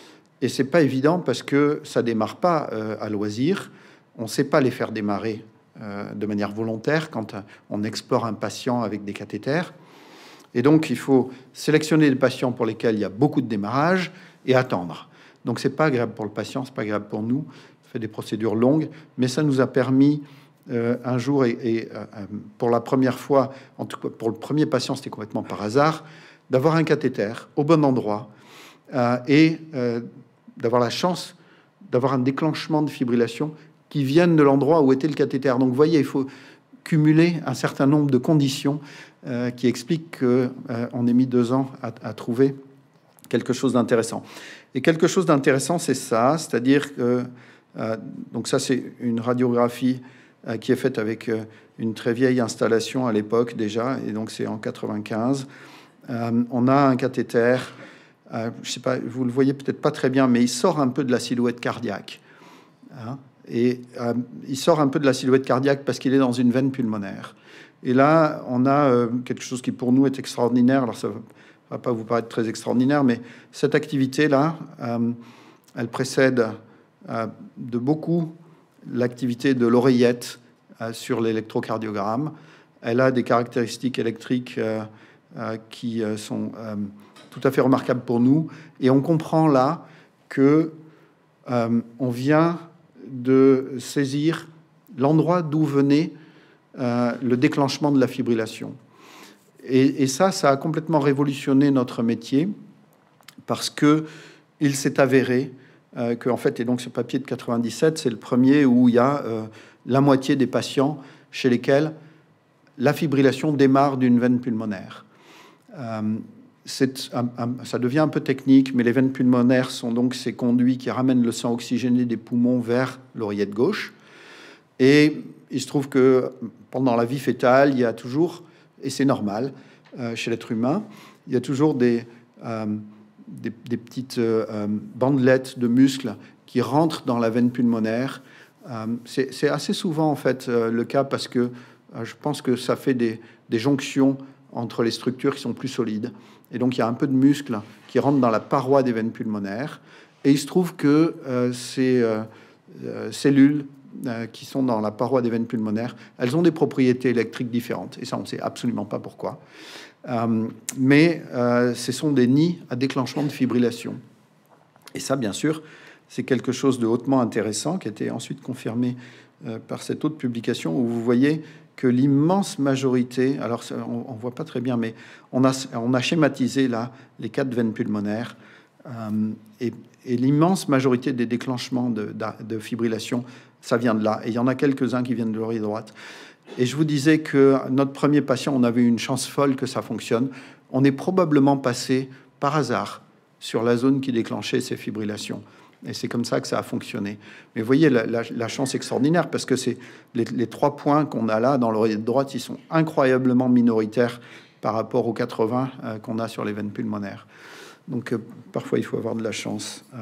Et c'est pas évident parce que ça démarre pas euh, à loisir. On ne sait pas les faire démarrer euh, de manière volontaire quand on explore un patient avec des cathéters. Et donc, il faut sélectionner des patients pour lesquels il y a beaucoup de démarrage et attendre. Donc, c'est pas agréable pour le patient, c'est pas agréable pour nous. Ça fait des procédures longues, mais ça nous a permis euh, un jour, et, et euh, pour la première fois, en tout cas pour le premier patient, c'était complètement par hasard, d'avoir un cathéter au bon endroit euh, et euh, d'avoir la chance d'avoir un déclenchement de fibrillation qui vienne de l'endroit où était le cathéter. Donc, vous voyez, il faut cumuler un certain nombre de conditions euh, qui expliquent qu'on euh, ait mis deux ans à, à trouver quelque chose d'intéressant. Et quelque chose d'intéressant, c'est ça, c'est-à-dire que euh, donc ça, c'est une radiographie euh, qui est faite avec euh, une très vieille installation à l'époque déjà, et donc c'est en quatre-vingt-quinze. Euh, on a un cathéter, euh, je sais pas, vous le voyez peut-être pas très bien, mais il sort un peu de la silhouette cardiaque. Hein, et euh, il sort un peu de la silhouette cardiaque parce qu'il est dans une veine pulmonaire. Et là, on a euh, quelque chose qui pour nous est extraordinaire. Alors ça va pas vous paraître très extraordinaire, mais cette activité-là, euh, elle précède euh, de beaucoup l'activité de l'oreillette euh, sur l'électrocardiogramme. Elle a des caractéristiques électriques euh, euh, qui euh, sont euh, tout à fait remarquables pour nous. Et on comprend là que euh, on vient de saisir l'endroit d'où venait euh, le déclenchement de la fibrillation. Et, et ça, ça a complètement révolutionné notre métier parce que il s'est avéré euh, que, en fait, et donc ce papier de quatre-vingt-dix-sept, c'est le premier où il y a euh, la moitié des patients chez lesquels la fibrillation démarre d'une veine pulmonaire. Euh, c'est un, un, ça devient un peu technique, mais les veines pulmonaires sont donc ces conduits qui ramènent le sang oxygéné des poumons vers l'oreillette gauche. Et il se trouve que pendant la vie fétale, il y a toujours, et c'est normal euh, chez l'être humain, il y a toujours des, euh, des, des petites euh, bandelettes de muscles qui rentrent dans la veine pulmonaire. Euh, c'est, c'est assez souvent en fait euh, le cas parce que euh, je pense que ça fait des, des jonctions entre les structures qui sont plus solides. Et donc, il y a un peu de muscles qui rentrent dans la paroi des veines pulmonaires. Et il se trouve que euh, ces euh, euh, cellules euh, qui sont dans la paroi des veines pulmonaires, elles ont des propriétés électriques différentes. Et ça, on ne sait absolument pas pourquoi. Euh, mais euh, ce sont des nids à déclenchement de fibrillation. Et ça, bien sûr, c'est quelque chose de hautement intéressant qui a été ensuite confirmé euh, par cette autre publication où vous voyez que l'immense majorité, alors on ne voit pas très bien, mais on a, on a schématisé là les quatre veines pulmonaires euh, et, et l'immense majorité des déclenchements de, de, de fibrillation, ça vient de là. Et il y en a quelques-uns qui viennent de l'oreille droite. Et je vous disais que notre premier patient, on avait eu une chance folle que ça fonctionne. On est probablement passé par hasard sur la zone qui déclenchait ces fibrillations. Et c'est comme ça que ça a fonctionné. Mais vous voyez la, la, la chance extraordinaire, parce que c'est les, les trois points qu'on a là dans l'oreillette droite, ils sont incroyablement minoritaires par rapport aux quatre-vingts euh, qu'on a sur les veines pulmonaires. Donc euh, parfois il faut avoir de la chance. Euh,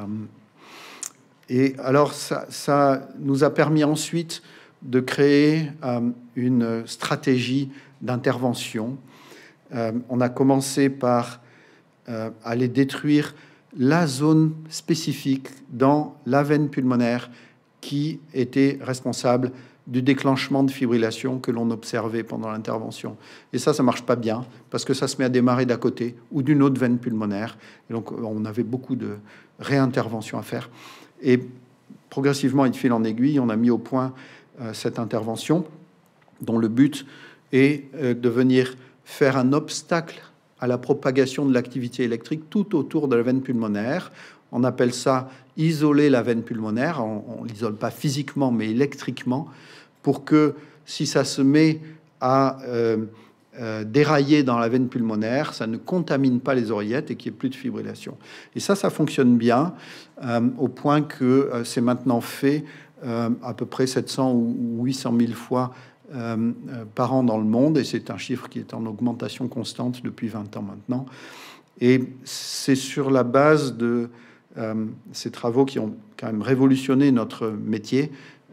et alors ça, ça nous a permis ensuite de créer euh, une stratégie d'intervention. Euh, on a commencé par euh, aller détruire la zone spécifique dans la veine pulmonaire qui était responsable du déclenchement de fibrillation que l'on observait pendant l'intervention. Et ça, ça marche pas bien, parce que ça se met à démarrer d'à côté ou d'une autre veine pulmonaire. Et donc, on avait beaucoup de réinterventions à faire. Et progressivement, et de fil en aiguille, on a mis au point euh, cette intervention, dont le but est euh, de venir faire un obstacle à la propagation de l'activité électrique tout autour de la veine pulmonaire. On appelle ça isoler la veine pulmonaire. On ne l'isole pas physiquement, mais électriquement, pour que si ça se met à euh, euh, dérailler dans la veine pulmonaire, ça ne contamine pas les oreillettes et qu'il n'y ait plus de fibrillation. Et ça, ça fonctionne bien, euh, au point que euh, c'est maintenant fait euh, à peu près sept cents ou huit cent mille fois Euh, euh, par an dans le monde, et c'est un chiffre qui est en augmentation constante depuis vingt ans maintenant. Et c'est sur la base de euh, ces travaux qui ont quand même révolutionné notre métier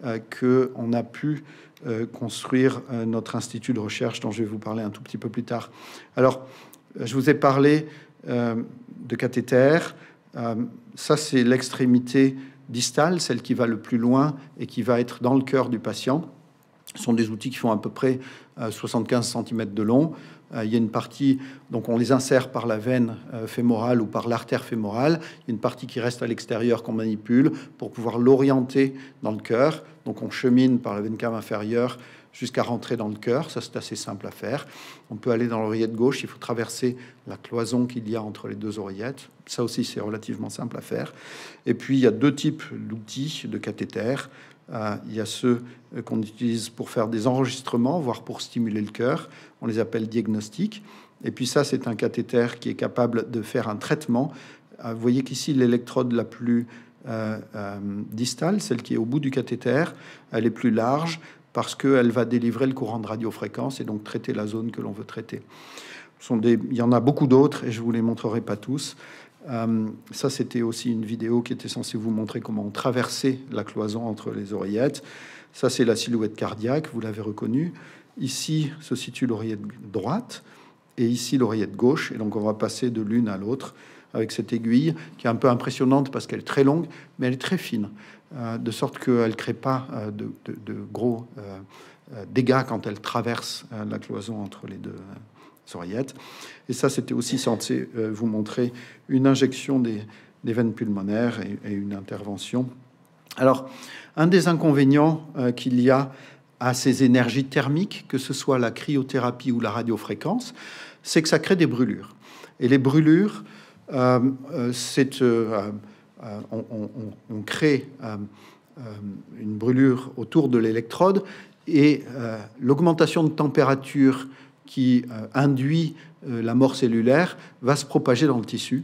euh, qu'on a pu euh, construire euh, notre institut de recherche dont je vais vous parler un tout petit peu plus tard. Alors, je vous ai parlé euh, de cathéter. Euh, ça, c'est l'extrémité distale, celle qui va le plus loin et qui va être dans le cœur du patient. Ce sont des outils qui font à peu près euh, soixante-quinze centimètres de long. Euh, il y a une partie, donc on les insère par la veine euh, fémorale ou par l'artère fémorale. Il y a une partie qui reste à l'extérieur qu'on manipule pour pouvoir l'orienter dans le cœur. Donc on chemine par la veine cave inférieure jusqu'à rentrer dans le cœur. Ça, c'est assez simple à faire. On peut aller dans l'oreillette gauche. Il faut traverser la cloison qu'il y a entre les deux oreillettes. Ça aussi, c'est relativement simple à faire. Et puis, il y a deux types d'outils de cathéter. Euh, il y a ceux qu'on utilise pour faire des enregistrements, voire pour stimuler le cœur. On les appelle diagnostiques. Et puis ça, c'est un cathéter qui est capable de faire un traitement. Euh, vous voyez qu'ici, l'électrode la plus euh, euh, distale, celle qui est au bout du cathéter, elle est plus large parce qu'elle va délivrer le courant de radiofréquence et donc traiter la zone que l'on veut traiter. Ce sont des... Il y en a beaucoup d'autres et je vous les montrerai pas tous. Euh, ça, c'était aussi une vidéo qui était censée vous montrer comment on traversait la cloison entre les oreillettes. Ça, c'est la silhouette cardiaque, vous l'avez reconnue. Ici se situe l'oreillette droite et ici l'oreillette gauche. Et donc, on va passer de l'une à l'autre avec cette aiguille qui est un peu impressionnante parce qu'elle est très longue, mais elle est très fine, euh, de sorte qu'elle ne crée pas euh, de, de, de gros euh, dégâts quand elle traverse euh, la cloison entre les deux euh, oreillettes. Et ça, c'était aussi censé euh, vous montrer une injection des, des veines pulmonaires et, et une intervention. Alors, un des inconvénients euh, qu'il y a à ces énergies thermiques, que ce soit la cryothérapie ou la radiofréquence, c'est que ça crée des brûlures. Et les brûlures, euh, euh, c'est, euh, euh, on, on, on crée euh, euh, une brûlure autour de l'électrode et euh, l'augmentation de température qui euh, induit euh, la mort cellulaire va se propager dans le tissu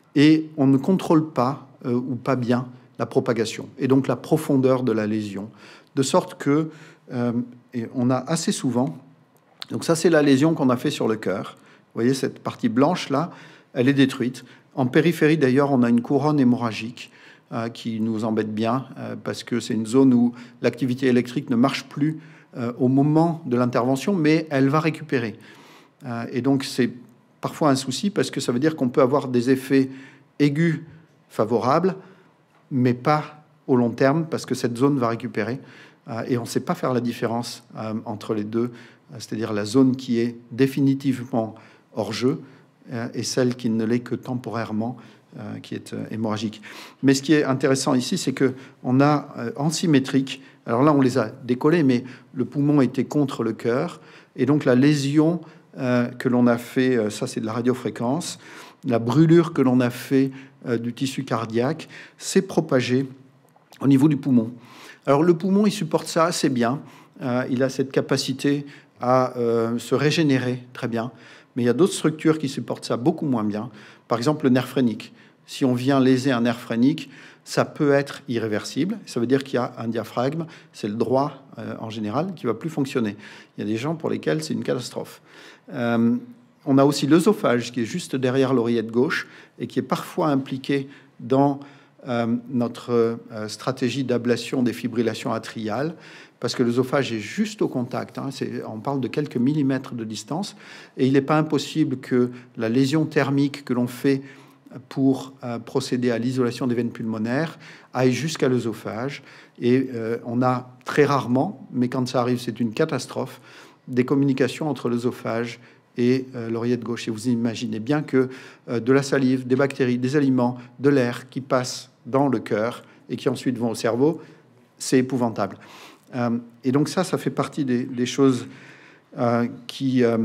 et on ne contrôle pas euh, ou pas bien la propagation et donc la profondeur de la lésion, de sorte que euh, et on a assez souvent, donc ça c'est la lésion qu'on a fait sur le cœur, vous voyez cette partie blanche là, elle est détruite. En périphérie d'ailleurs on a une couronne hémorragique euh, qui nous embête bien euh, parce que c'est une zone où l'activité électrique ne marche plus euh, au moment de l'intervention, mais elle va récupérer. Euh, et donc c'est parfois un souci parce que ça veut dire qu'on peut avoir des effets aigus favorables, mais pas au long terme parce que cette zone va récupérer. Euh, et on ne sait pas faire la différence euh, entre les deux, euh, c'est-à-dire la zone qui est définitivement hors jeu euh, et celle qui ne l'est que temporairement, euh, qui est euh, hémorragique. Mais ce qui est intéressant ici, c'est que on a euh, en symétrique, alors là on les a décollés, mais le poumon était contre le cœur, et donc la lésion euh, que l'on a fait, euh, ça c'est de la radiofréquence, la brûlure que l'on a fait euh, du tissu cardiaque s'est propagée au niveau du poumon. Alors le poumon, il supporte ça assez bien. Euh, il a cette capacité à euh, se régénérer très bien. Mais il y a d'autres structures qui supportent ça beaucoup moins bien. Par exemple, le nerf phrénique. Si on vient léser un nerf phrénique, ça peut être irréversible. Ça veut dire qu'il y a un diaphragme, c'est le droit euh, en général, qui va plus fonctionner. Il y a des gens pour lesquels c'est une catastrophe. Euh, on a aussi l'œsophage qui est juste derrière l'oreillette gauche et qui est parfois impliqué dans Euh, notre euh, stratégie d'ablation des fibrillations atriales, parce que l'œsophage est juste au contact, hein, c'est, on parle de quelques millimètres de distance, et il n'est pas impossible que la lésion thermique que l'on fait pour euh, procéder à l'isolation des veines pulmonaires aille jusqu'à l'œsophage, et euh, on a très rarement, mais quand ça arrive c'est une catastrophe, des communications entre l'œsophage et euh, l'oreillette gauche. Et vous imaginez bien que euh, de la salive, des bactéries, des aliments, de l'air qui passent dans le cœur et qui ensuite vont au cerveau, c'est épouvantable. Euh, et donc ça, ça fait partie des, des choses euh, qui, euh,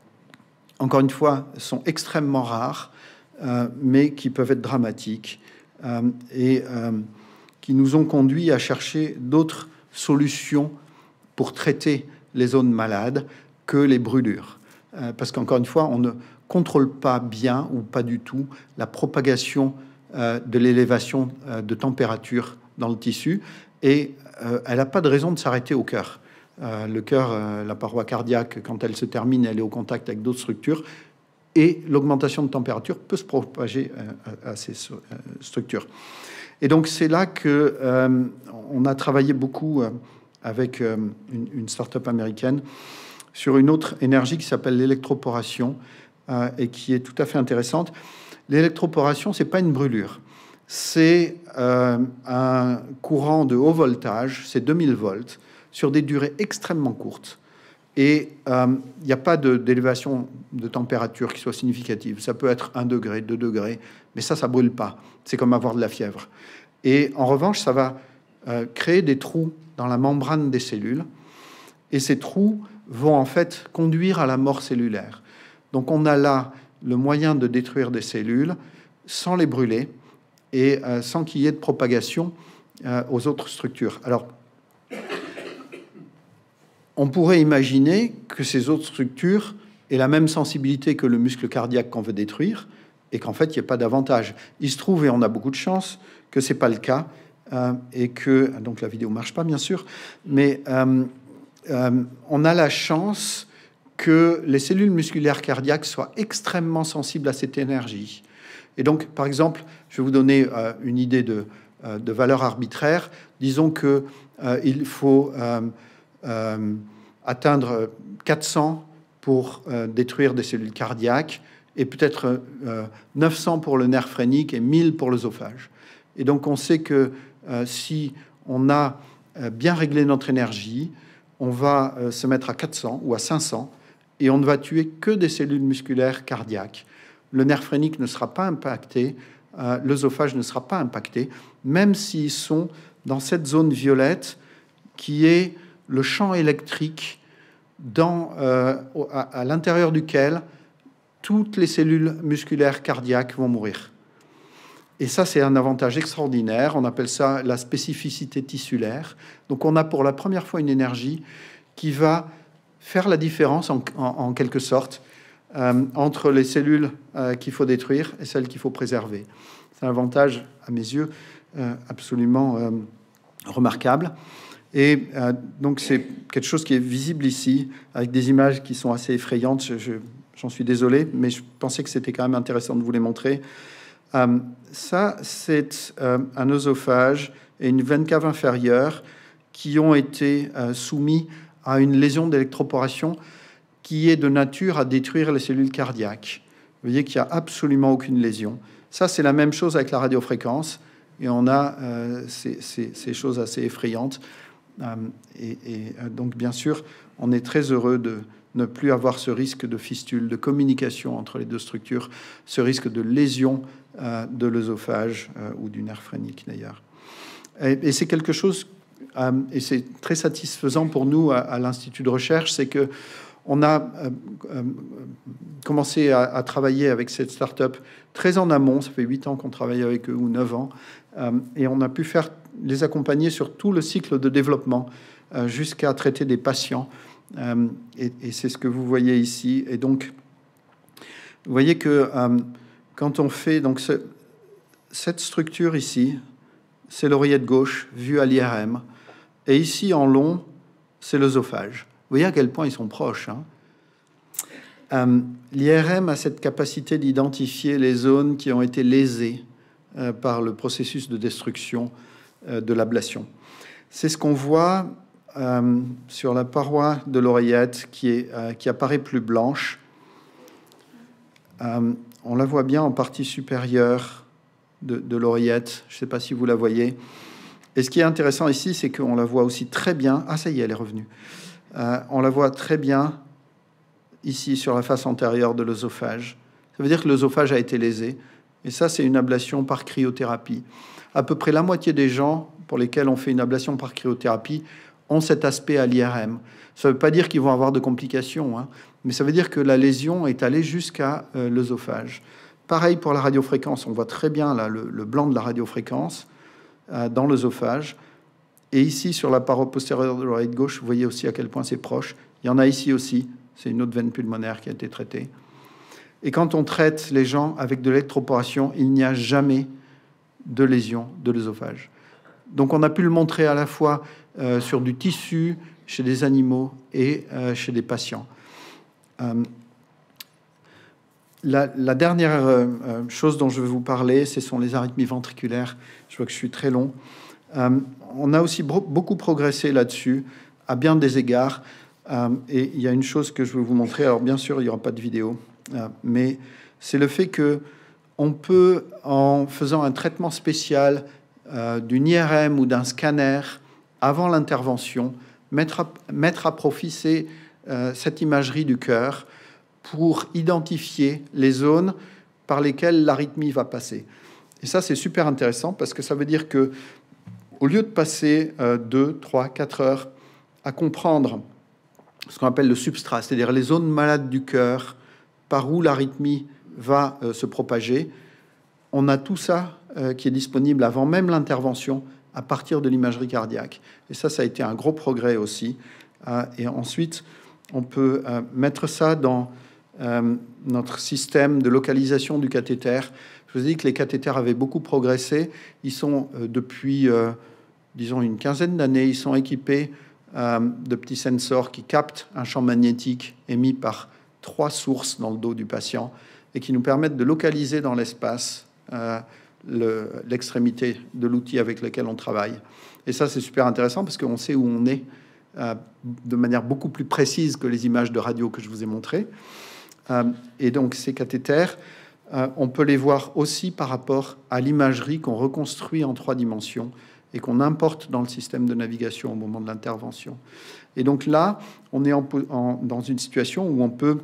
encore une fois, sont extrêmement rares, euh, mais qui peuvent être dramatiques euh, et euh, qui nous ont conduit à chercher d'autres solutions pour traiter les zones malades que les brûlures. Parce qu'encore une fois, on ne contrôle pas bien ou pas du tout la propagation euh, de l'élévation euh, de température dans le tissu et euh, elle n'a pas de raison de s'arrêter au cœur. Euh, le cœur, euh, la paroi cardiaque, quand elle se termine, elle est au contact avec d'autres structures et l'augmentation de température peut se propager euh, à ces structures. Et donc, c'est là que euh, on a travaillé beaucoup euh, avec euh, une, une start-up américaine sur une autre énergie qui s'appelle l'électroporation euh, et qui est tout à fait intéressante. L'électroporation, c'est pas une brûlure. C'est euh, un courant de haut voltage, c'est deux mille volts, sur des durées extrêmement courtes. Et il euh, n'y a pas d'élévation de, de température qui soit significative. Ça peut être un degré, deux degrés, mais ça, ça ne brûle pas. C'est comme avoir de la fièvre. Et en revanche, ça va euh, créer des trous dans la membrane des cellules. Et ces trous vont en fait conduire à la mort cellulaire. Donc on a là le moyen de détruire des cellules sans les brûler et euh, sans qu'il y ait de propagation euh, aux autres structures. Alors, on pourrait imaginer que ces autres structures aient la même sensibilité que le muscle cardiaque qu'on veut détruire et qu'en fait, il n'y a pas d'avantage. Il se trouve, et on a beaucoup de chance, que ce n'est pas le cas euh, et que... Donc, la vidéo ne marche pas, bien sûr, mais euh, euh, on a la chance que les cellules musculaires cardiaques soient extrêmement sensibles à cette énergie. Et donc, par exemple, je vais vous donner euh, une idée de, euh, de valeur arbitraire. Disons qu'il euh, faut... Euh, Euh, atteindre quatre cents pour euh, détruire des cellules cardiaques et peut-être euh, neuf cents pour le nerf phrénique et mille pour l'œsophage. Et donc on sait que euh, si on a euh, bien réglé notre énergie, on va euh, se mettre à quatre cents ou à cinq cents et on ne va tuer que des cellules musculaires cardiaques. Le nerf phrénique ne sera pas impacté, euh, l'œsophage ne sera pas impacté, même s'ils sont dans cette zone violette qui est le champ électrique dans, euh, à, à l'intérieur duquel toutes les cellules musculaires cardiaques vont mourir. Et ça, c'est un avantage extraordinaire. On appelle ça la spécificité tissulaire. Donc, on a pour la première fois une énergie qui va faire la différence, en, en, en quelque sorte, euh, entre les cellules euh, qu'il faut détruire et celles qu'il faut préserver. C'est un avantage, à mes yeux, euh, absolument euh, remarquable. Et euh, donc, c'est quelque chose qui est visible ici, avec des images qui sont assez effrayantes. Je, je, j'en suis désolé, mais je pensais que c'était quand même intéressant de vous les montrer. Euh, ça, c'est euh, un œsophage et une veine cave inférieure qui ont été euh, soumis à une lésion d'électroporation qui est de nature à détruire les cellules cardiaques. Vous voyez qu'il n'y a absolument aucune lésion. Ça, c'est la même chose avec la radiofréquence. Et on a euh, ces, ces, ces choses assez effrayantes. Euh, et, et donc, bien sûr, on est très heureux de ne plus avoir ce risque de fistule, de communication entre les deux structures, ce risque de lésion euh, de l'œsophage euh, ou du nerf phrénique, d'ailleurs. Et, et c'est quelque chose, euh, et c'est très satisfaisant pour nous à, à l'Institut de recherche, c'est que on a euh, euh, commencé à, à travailler avec cette start-up très en amont. Ça fait huit ans qu'on travaille avec eux, ou neuf ans, euh, et on a pu faire les accompagner sur tout le cycle de développement euh, jusqu'à traiter des patients. Euh, et, et c'est ce que vous voyez ici. Et donc, vous voyez que euh, quand on fait donc ce, cette structure ici, c'est l'oreillette gauche vue à l'I R M, et ici en long, c'est l'œsophage. Vous voyez à quel point ils sont proches. Hein. Euh, L'I R M a cette capacité d'identifier les zones qui ont été lésées euh, par le processus de destruction euh, de l'ablation. C'est ce qu'on voit euh, sur la paroi de l'oreillette qui, est, euh, qui apparaît plus blanche. Euh, on la voit bien en partie supérieure de, de l'oreillette. Je ne sais pas si vous la voyez. Et ce qui est intéressant ici, c'est qu'on la voit aussi très bien. Ah, ça y est, elle est revenue. Euh, on la voit très bien ici sur la face antérieure de l'œsophage. Ça veut dire que l'œsophage a été lésé. Et ça, c'est une ablation par cryothérapie. À peu près la moitié des gens pour lesquels on fait une ablation par cryothérapie ont cet aspect à l'I R M. Ça ne veut pas dire qu'ils vont avoir de complications, hein, mais ça veut dire que la lésion est allée jusqu'à euh, l'œsophage. Pareil pour la radiofréquence. On voit très bien là, le, le blanc de la radiofréquence euh, dans l'œsophage. Et ici, sur la paroi postérieure de l'oreille gauche, vous voyez aussi à quel point c'est proche. Il y en a ici aussi. C'est une autre veine pulmonaire qui a été traitée. Et quand on traite les gens avec de l'électroporation, il n'y a jamais de lésion de l'œsophage. Donc on a pu le montrer à la fois euh, sur du tissu, chez des animaux et euh, chez des patients. Euh, la, la dernière euh, chose dont je vais vous parler, ce sont les arythmies ventriculaires. Je vois que je suis très long. Euh, on a aussi beaucoup progressé là-dessus, à bien des égards. Euh, et il y a une chose que je veux vous montrer. Alors, bien sûr, il n'y aura pas de vidéo, euh, mais c'est le fait que on peut, en faisant un traitement spécial euh, d'une I R M ou d'un scanner avant l'intervention, mettre à, mettre à profit ces, euh, cette imagerie du cœur pour identifier les zones par lesquelles l'arythmie va passer. Et ça, c'est super intéressant parce que ça veut dire que, au lieu de passer euh, deux, trois, quatre heures à comprendre ce qu'on appelle le substrat, c'est-à-dire les zones malades du cœur par où l'arythmie va euh, se propager, on a tout ça euh, qui est disponible avant même l'intervention à partir de l'imagerie cardiaque. Et ça, ça a été un gros progrès aussi. Euh, et ensuite, on peut euh, mettre ça dans euh, notre système de localisation du cathéter. Je vous ai dit que les cathéters avaient beaucoup progressé. Ils sont, euh, depuis, euh, disons, une quinzaine d'années, ils sont équipés euh, de petits sensors qui captent un champ magnétique émis par trois sources dans le dos du patient et qui nous permettent de localiser dans l'espace euh, le, l'extrémité de l'outil avec lequel on travaille. Et ça, c'est super intéressant parce qu'on sait où on est euh, de manière beaucoup plus précise que les images de radio que je vous ai montrées. Euh, et donc, ces cathéters, euh, on peut les voir aussi par rapport à l'imagerie qu'on reconstruit en trois dimensions et qu'on importe dans le système de navigation au moment de l'intervention. Et donc là, on est en, en, dans une situation où on peut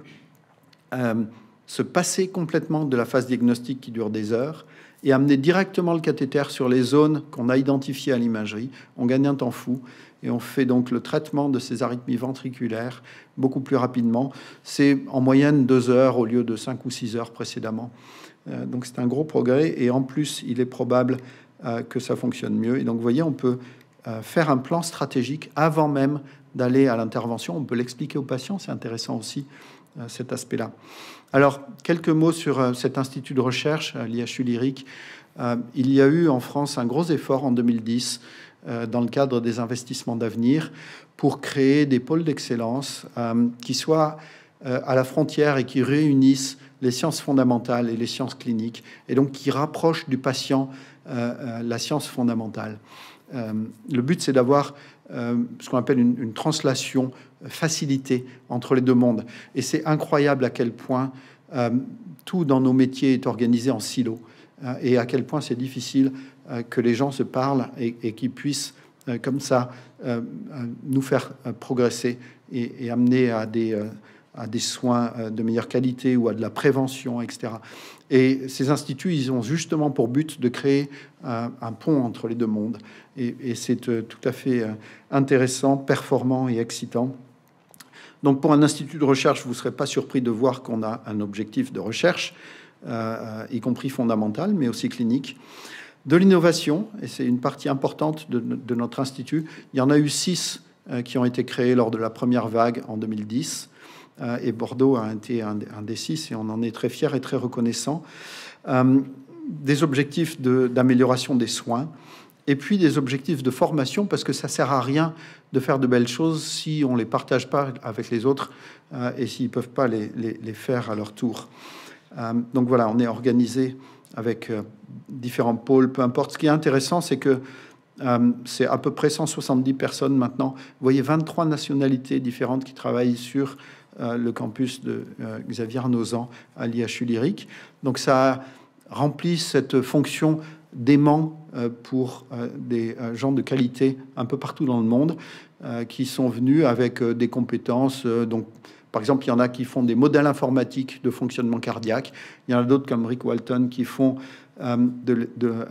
euh, se passer complètement de la phase diagnostique qui dure des heures et amener directement le cathéter sur les zones qu'on a identifiées à l'imagerie. On gagne un temps fou et on fait donc le traitement de ces arythmies ventriculaires beaucoup plus rapidement. C'est en moyenne deux heures au lieu de cinq ou six heures précédemment. Euh, donc c'est un gros progrès et en plus, il est probable euh, que ça fonctionne mieux. Et donc, vous voyez, on peut euh, faire un plan stratégique avant même d'aller à l'intervention. On peut l'expliquer aux patients, c'est intéressant aussi, euh, cet aspect-là. Alors, quelques mots sur euh, cet institut de recherche, euh, l'I H U Lyrique. Euh, il y a eu en France un gros effort en deux mille dix, euh, dans le cadre des investissements d'avenir, pour créer des pôles d'excellence euh, qui soient euh, à la frontière et qui réunissent les sciences fondamentales et les sciences cliniques, et donc qui rapprochent du patient euh, euh, la science fondamentale. Euh, le but, c'est d'avoir euh, ce qu'on appelle une, une translation facilitée entre les deux mondes. Et c'est incroyable à quel point euh, tout dans nos métiers est organisé en silos euh, et à quel point c'est difficile euh, que les gens se parlent et, et qu'ils puissent euh, comme ça euh, nous faire euh, progresser et, et amener à des, euh, à des soins euh, de meilleure qualité ou à de la prévention, et cetera. Et ces instituts, ils ont justement pour but de créer euh, un pont entre les deux mondes. Et, et c'est euh, tout à fait euh, intéressant, performant et excitant. Donc, pour un institut de recherche, vous ne serez pas surpris de voir qu'on a un objectif de recherche, euh, y compris fondamental, mais aussi clinique. De l'innovation, et c'est une partie importante de, de notre institut. Il y en a eu six euh, qui ont été créés lors de la première vague en deux mille dix. Euh, et Bordeaux a été un, un des six, et on en est très fiers et très reconnaissants. Euh, des objectifs de, d'amélioration des soins, et puis des objectifs de formation, parce que ça sert à rien de faire de belles choses si on ne les partage pas avec les autres euh, et s'ils ne peuvent pas les, les, les faire à leur tour. Euh, donc voilà, on est organisé avec euh, différents pôles, peu importe. Ce qui est intéressant, c'est que euh, c'est à peu près cent soixante-dix personnes maintenant. Vous voyez, vingt-trois nationalités différentes qui travaillent sur euh, le campus de euh, Xavier Arnozan à l'I H U Lyrique. Donc ça remplit cette fonction d'aimant euh, pour euh, des euh, gens de qualité un peu partout dans le monde euh, qui sont venus avec euh, des compétences. Euh, donc, par exemple, il y en a qui font des modèles informatiques de fonctionnement cardiaque. Il y en a d'autres comme Rick Walton qui font euh, de, de, euh,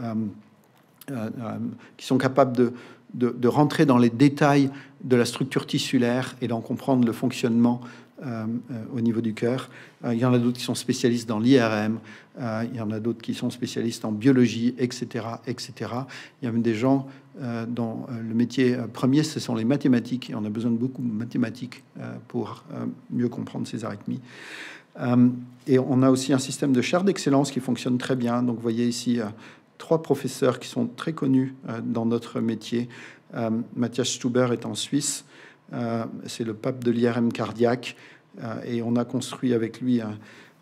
euh, qui sont capables de, de, de rentrer dans les détails de la structure tissulaire et d'en comprendre le fonctionnement Euh, euh, au niveau du cœur. Euh, il y en a d'autres qui sont spécialistes dans l'I R M, euh, il y en a d'autres qui sont spécialistes en biologie, et cetera, et cetera. Il y a même des gens euh, dont euh, le métier premier, ce sont les mathématiques, et on a besoin de beaucoup de mathématiques euh, pour euh, mieux comprendre ces arythmies. Euh, et on a aussi un système de chaire d'excellence qui fonctionne très bien. Donc, vous voyez ici euh, trois professeurs qui sont très connus euh, dans notre métier. Euh, Matthias Stuber est en Suisse. Euh, c'est le pape de l'I R M cardiaque euh, et on a construit avec lui un,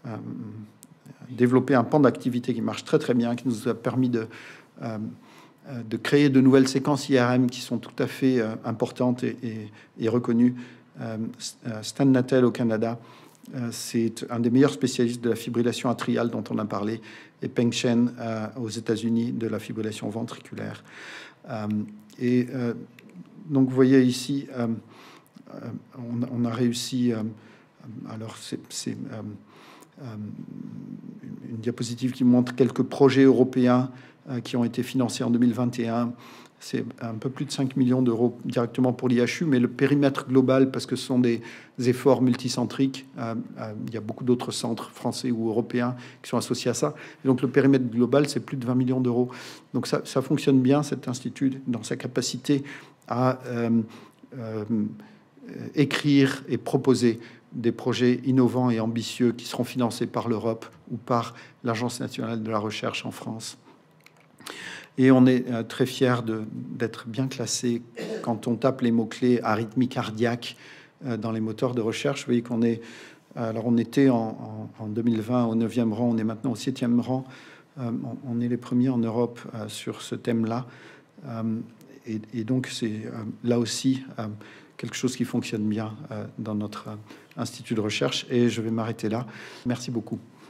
euh, développé un pan d'activité qui marche très très bien, qui nous a permis de, euh, de créer de nouvelles séquences I R M qui sont tout à fait euh, importantes et, et, et reconnues. Euh, Stan Natel au Canada, euh, c'est un des meilleurs spécialistes de la fibrillation atriale dont on a parlé, et Peng Chen euh, aux États-Unis de la fibrillation ventriculaire. Euh, et euh, donc vous voyez ici, euh, on, on a réussi. Euh, alors c'est euh, euh, une diapositive qui montre quelques projets européens euh, qui ont été financés en deux mille vingt et un. C'est un peu plus de cinq millions d'euros directement pour l'I H U, mais le périmètre global, parce que ce sont des efforts multicentriques, euh, euh, il y a beaucoup d'autres centres français ou européens qui sont associés à ça. Et donc le périmètre global, c'est plus de vingt millions d'euros. Donc ça, ça fonctionne bien, cet institut, dans sa capacité à euh, euh, écrire et proposer des projets innovants et ambitieux qui seront financés par l'Europe ou par l'Agence nationale de la recherche en France. Et on est euh, très fiers d'être bien classé quand on tape les mots-clés arythmie cardiaque euh, dans les moteurs de recherche. Vous voyez qu'on est... Alors, on était en, en, en deux mille vingt au neuvième rang, on est maintenant au septième rang. Euh, on, on est les premiers en Europe euh, sur ce thème-là. Euh, et, et donc, c'est euh, là aussi euh, quelque chose qui fonctionne bien euh, dans notre euh, institut de recherche. Et je vais m'arrêter là. Merci beaucoup.